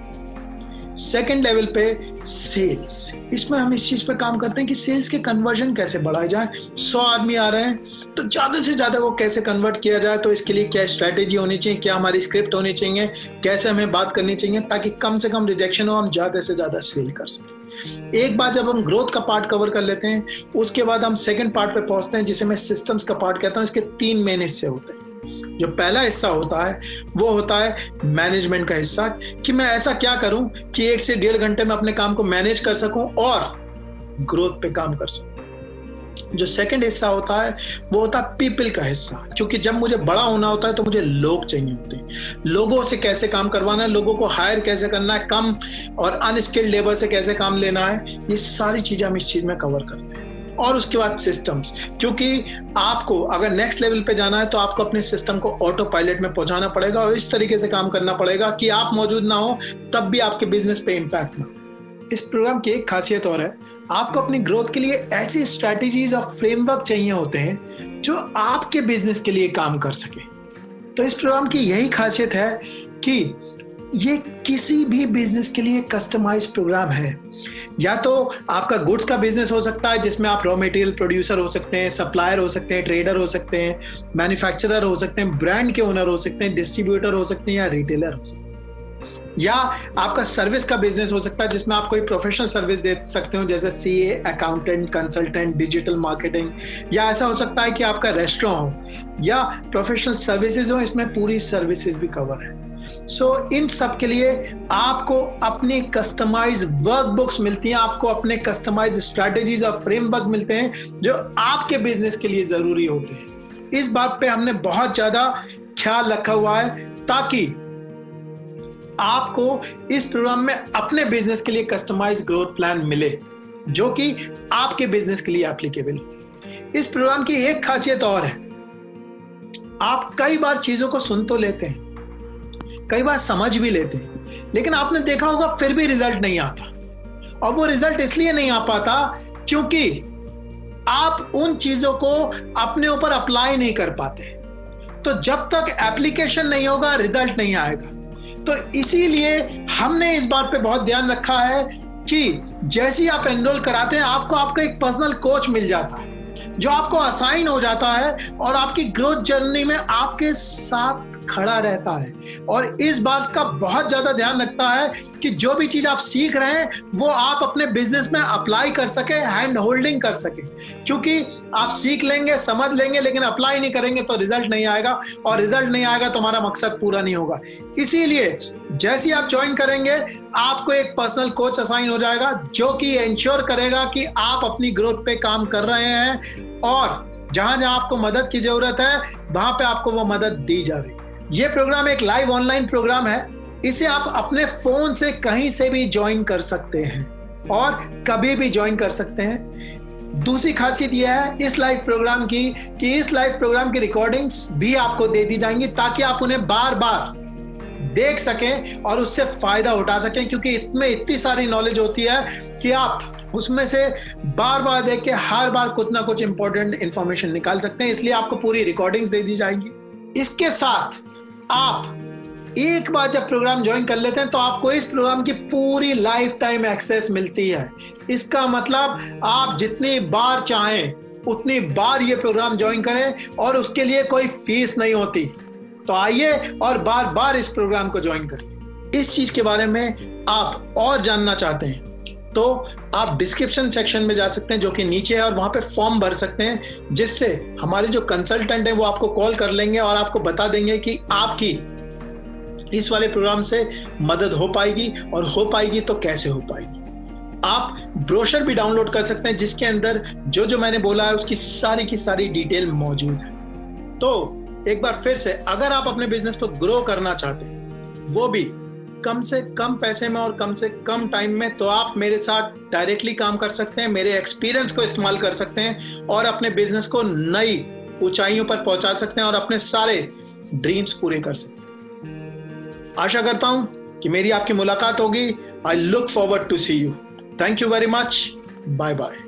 सेकेंड लेवल पे सेल्स, इसमें हम इस चीज पे काम करते हैं कि सेल्स के कन्वर्जन कैसे बढ़ाए जाए। 100 आदमी आ रहे हैं तो ज्यादा से ज्यादा को कैसे कन्वर्ट किया जाए, तो इसके लिए क्या स्ट्रैटेजी होनी चाहिए, क्या हमारी स्क्रिप्ट होनी चाहिए, कैसे हमें बात करनी चाहिए ताकि कम से कम रिजेक्शन हो, हम ज्यादा से ज्यादा सेल कर सकें। एक बार जब हम ग्रोथ का पार्ट कवर कर लेते हैं, उसके बाद हम सेकंड पार्ट पे पहुंचते हैं जिसे मैं सिस्टम्स का पार्ट कहता हूं। इसके 3 मेन हिस्से होते हैं। जो पहला हिस्सा होता है वो होता है मैनेजमेंट का हिस्सा, कि मैं ऐसा क्या करूं कि 1 से 1.5 घंटे में अपने काम को मैनेज कर सकूं और ग्रोथ पे काम कर सकूं। जो सेकंड हिस्सा होता है वो होता है पीपल का हिस्सा, क्योंकि जब मुझे बड़ा होना होता है तो मुझे लोग चाहिए होते हैं। लोगों से कैसे काम करवाना है, लोगों को हायर कैसे करना है, कम और अनस्किल्ड लेबर से कैसे काम लेना है, ये सारी चीजें हम इस चीज में कवर करते हैं। और उसके बाद सिस्टम्स, क्योंकि आपको अगर नेक्स्ट लेवल पे जाना है तो आपको अपने सिस्टम को ऑटो पायलट में पहुंचाना पड़ेगा और इस तरीके से काम करना पड़ेगा कि आप मौजूद ना हो तब भी आपके बिजनेस पे इम्पैक्ट ना। इस प्रोग्राम की एक खासियत और है, आपको अपनी ग्रोथ के लिए ऐसी स्ट्रैटेजीज और फ्रेमवर्क चाहिए होते हैं जो आपके बिजनेस के लिए काम कर सके। तो इस प्रोग्राम की यही खासियत है कि ये किसी भी बिजनेस के लिए कस्टमाइज्ड प्रोग्राम है। या तो आपका गुड्स का बिजनेस हो सकता है जिसमें आप रॉ मटेरियल प्रोड्यूसर हो सकते हैं, सप्लायर हो सकते हैं, ट्रेडर हो सकते हैं, मैन्युफैक्चरर हो सकते हैं, ब्रांड के ओनर हो सकते हैं, डिस्ट्रीब्यूटर हो सकते हैं या रिटेलर हो सकते हैं। या आपका सर्विस का बिजनेस हो सकता है जिसमें आप कोई प्रोफेशनल सर्विस दे सकते हो जैसे CA, accountant, consultant, digital marketing. या ऐसा हो सकता है कि आपका रेस्टोरेंट हो या प्रोफेशनल सर्विसेज हो, इसमें पूरी सर्विसेज भी कवर है। इन सब के लिए आपको अपनी कस्टमाइज वर्कबुक्स मिलती हैं, आपको अपने कस्टमाइज स्ट्रेटेजीज और फ्रेमवर्क मिलते हैं जो आपके बिजनेस के लिए जरूरी होते हैं। इस बात पे हमने बहुत ज्यादा ख्याल रखा हुआ है ताकि आपको इस प्रोग्राम में अपने बिजनेस के लिए कस्टमाइज ग्रोथ प्लान मिले जो कि आपके बिजनेस के लिए एप्लीकेबल हो। इस प्रोग्राम की एक खासियत और है, आप कई बार चीजों को सुन तो लेते हैं, कई बार समझ भी लेते हैं, लेकिन आपने देखा होगा फिर भी रिजल्ट नहीं आता। और वो रिजल्ट इसलिए नहीं आ पाता क्योंकि आप उन चीजों को अपने ऊपर अप्लाई नहीं कर पाते। तो जब तक एप्लीकेशन नहीं होगा रिजल्ट नहीं आएगा। तो इसीलिए हमने इस बात पे बहुत ध्यान रखा है कि जैसे ही आप एनरोल कराते हैं आपको आपका एक पर्सनल कोच मिल जाता है जो आपको असाइन हो जाता है और आपकी ग्रोथ जर्नी में आपके साथ खड़ा रहता है और इस बात का बहुत ज्यादा ध्यान रखता है कि जो भी चीज आप सीख रहे हैं वो आप अपने बिजनेस में अप्लाई कर सके, हैंड होल्डिंग कर सके। क्योंकि आप सीख लेंगे, समझ लेंगे, लेकिन अप्लाई नहीं करेंगे तो रिजल्ट नहीं आएगा, और रिजल्ट नहीं आएगा तो हमारा मकसद पूरा नहीं होगा। इसीलिए जैसे ही आप ज्वाइन करेंगे आपको एक पर्सनल कोच असाइन हो जाएगा जो कि इंश्योर करेगा कि आप अपनी ग्रोथ पे काम कर रहे हैं और जहां जहां आपको मदद की जरूरत है वहां पे आपको वो मदद दी जा रही है। ये प्रोग्राम एक लाइव ऑनलाइन प्रोग्राम है, इसे आप अपने फोन से कहीं से भी ज्वाइन कर सकते हैं और कभी भी ज्वाइन कर सकते हैं। दूसरी खासियत यह है इस लाइव प्रोग्राम की कि इस लाइव प्रोग्राम की रिकॉर्डिंग्स भी आपको दे दी जाएंगी ताकि आप उन्हें बार बार देख सकें और उससे फायदा उठा सकें, क्योंकि इसमें इतनी सारी नॉलेज होती है कि आप उसमें से बार बार देख के हर बार कुछ ना कुछ इंपॉर्टेंट इंफॉर्मेशन निकाल सकते हैं। इसलिए आपको पूरी रिकॉर्डिंग्स दे दी जाएंगी। इसके साथ आप एक बार जब प्रोग्राम ज्वाइन कर लेते हैं तो आपको इस प्रोग्राम की पूरी लाइफ टाइम एक्सेस मिलती है। इसका मतलब आप जितनी बार चाहें उतनी बार ये प्रोग्राम ज्वाइन करें और उसके लिए कोई फीस नहीं होती। तो आइए और बार बार इस प्रोग्राम को ज्वाइन करें। इस चीज के बारे में आप और जानना चाहते हैं तो आप डिस्क्रिप्शन सेक्शन में जा सकते हैं जो कि नीचे है और वहां पे फॉर्म भर सकते हैं, जिससे हमारे जो कंसल्टेंट है वो आपको कॉल कर लेंगे और आपको बता देंगे कि आपकी इस वाले प्रोग्राम से मदद हो पाएगी, और हो पाएगी तो कैसे हो पाएगी। आप ब्रोशर भी डाउनलोड कर सकते हैं जिसके अंदर जो जो मैंने बोला है उसकी सारी की सारी डिटेल मौजूद है। तो एक बार फिर से, अगर आप अपने बिजनेस को ग्रो करना चाहते हैं वो भी कम से कम पैसे में और कम से कम टाइम में, तो आप मेरे साथ डायरेक्टली काम कर सकते हैं, मेरे एक्सपीरियंस को इस्तेमाल कर सकते हैं और अपने बिजनेस को नई ऊंचाइयों पर पहुंचा सकते हैं और अपने सारे ड्रीम्स पूरे कर सकते हैं। आशा करता हूं कि मेरी आपकी मुलाकात होगी। I look forward to see you. Thank you very much. Bye bye.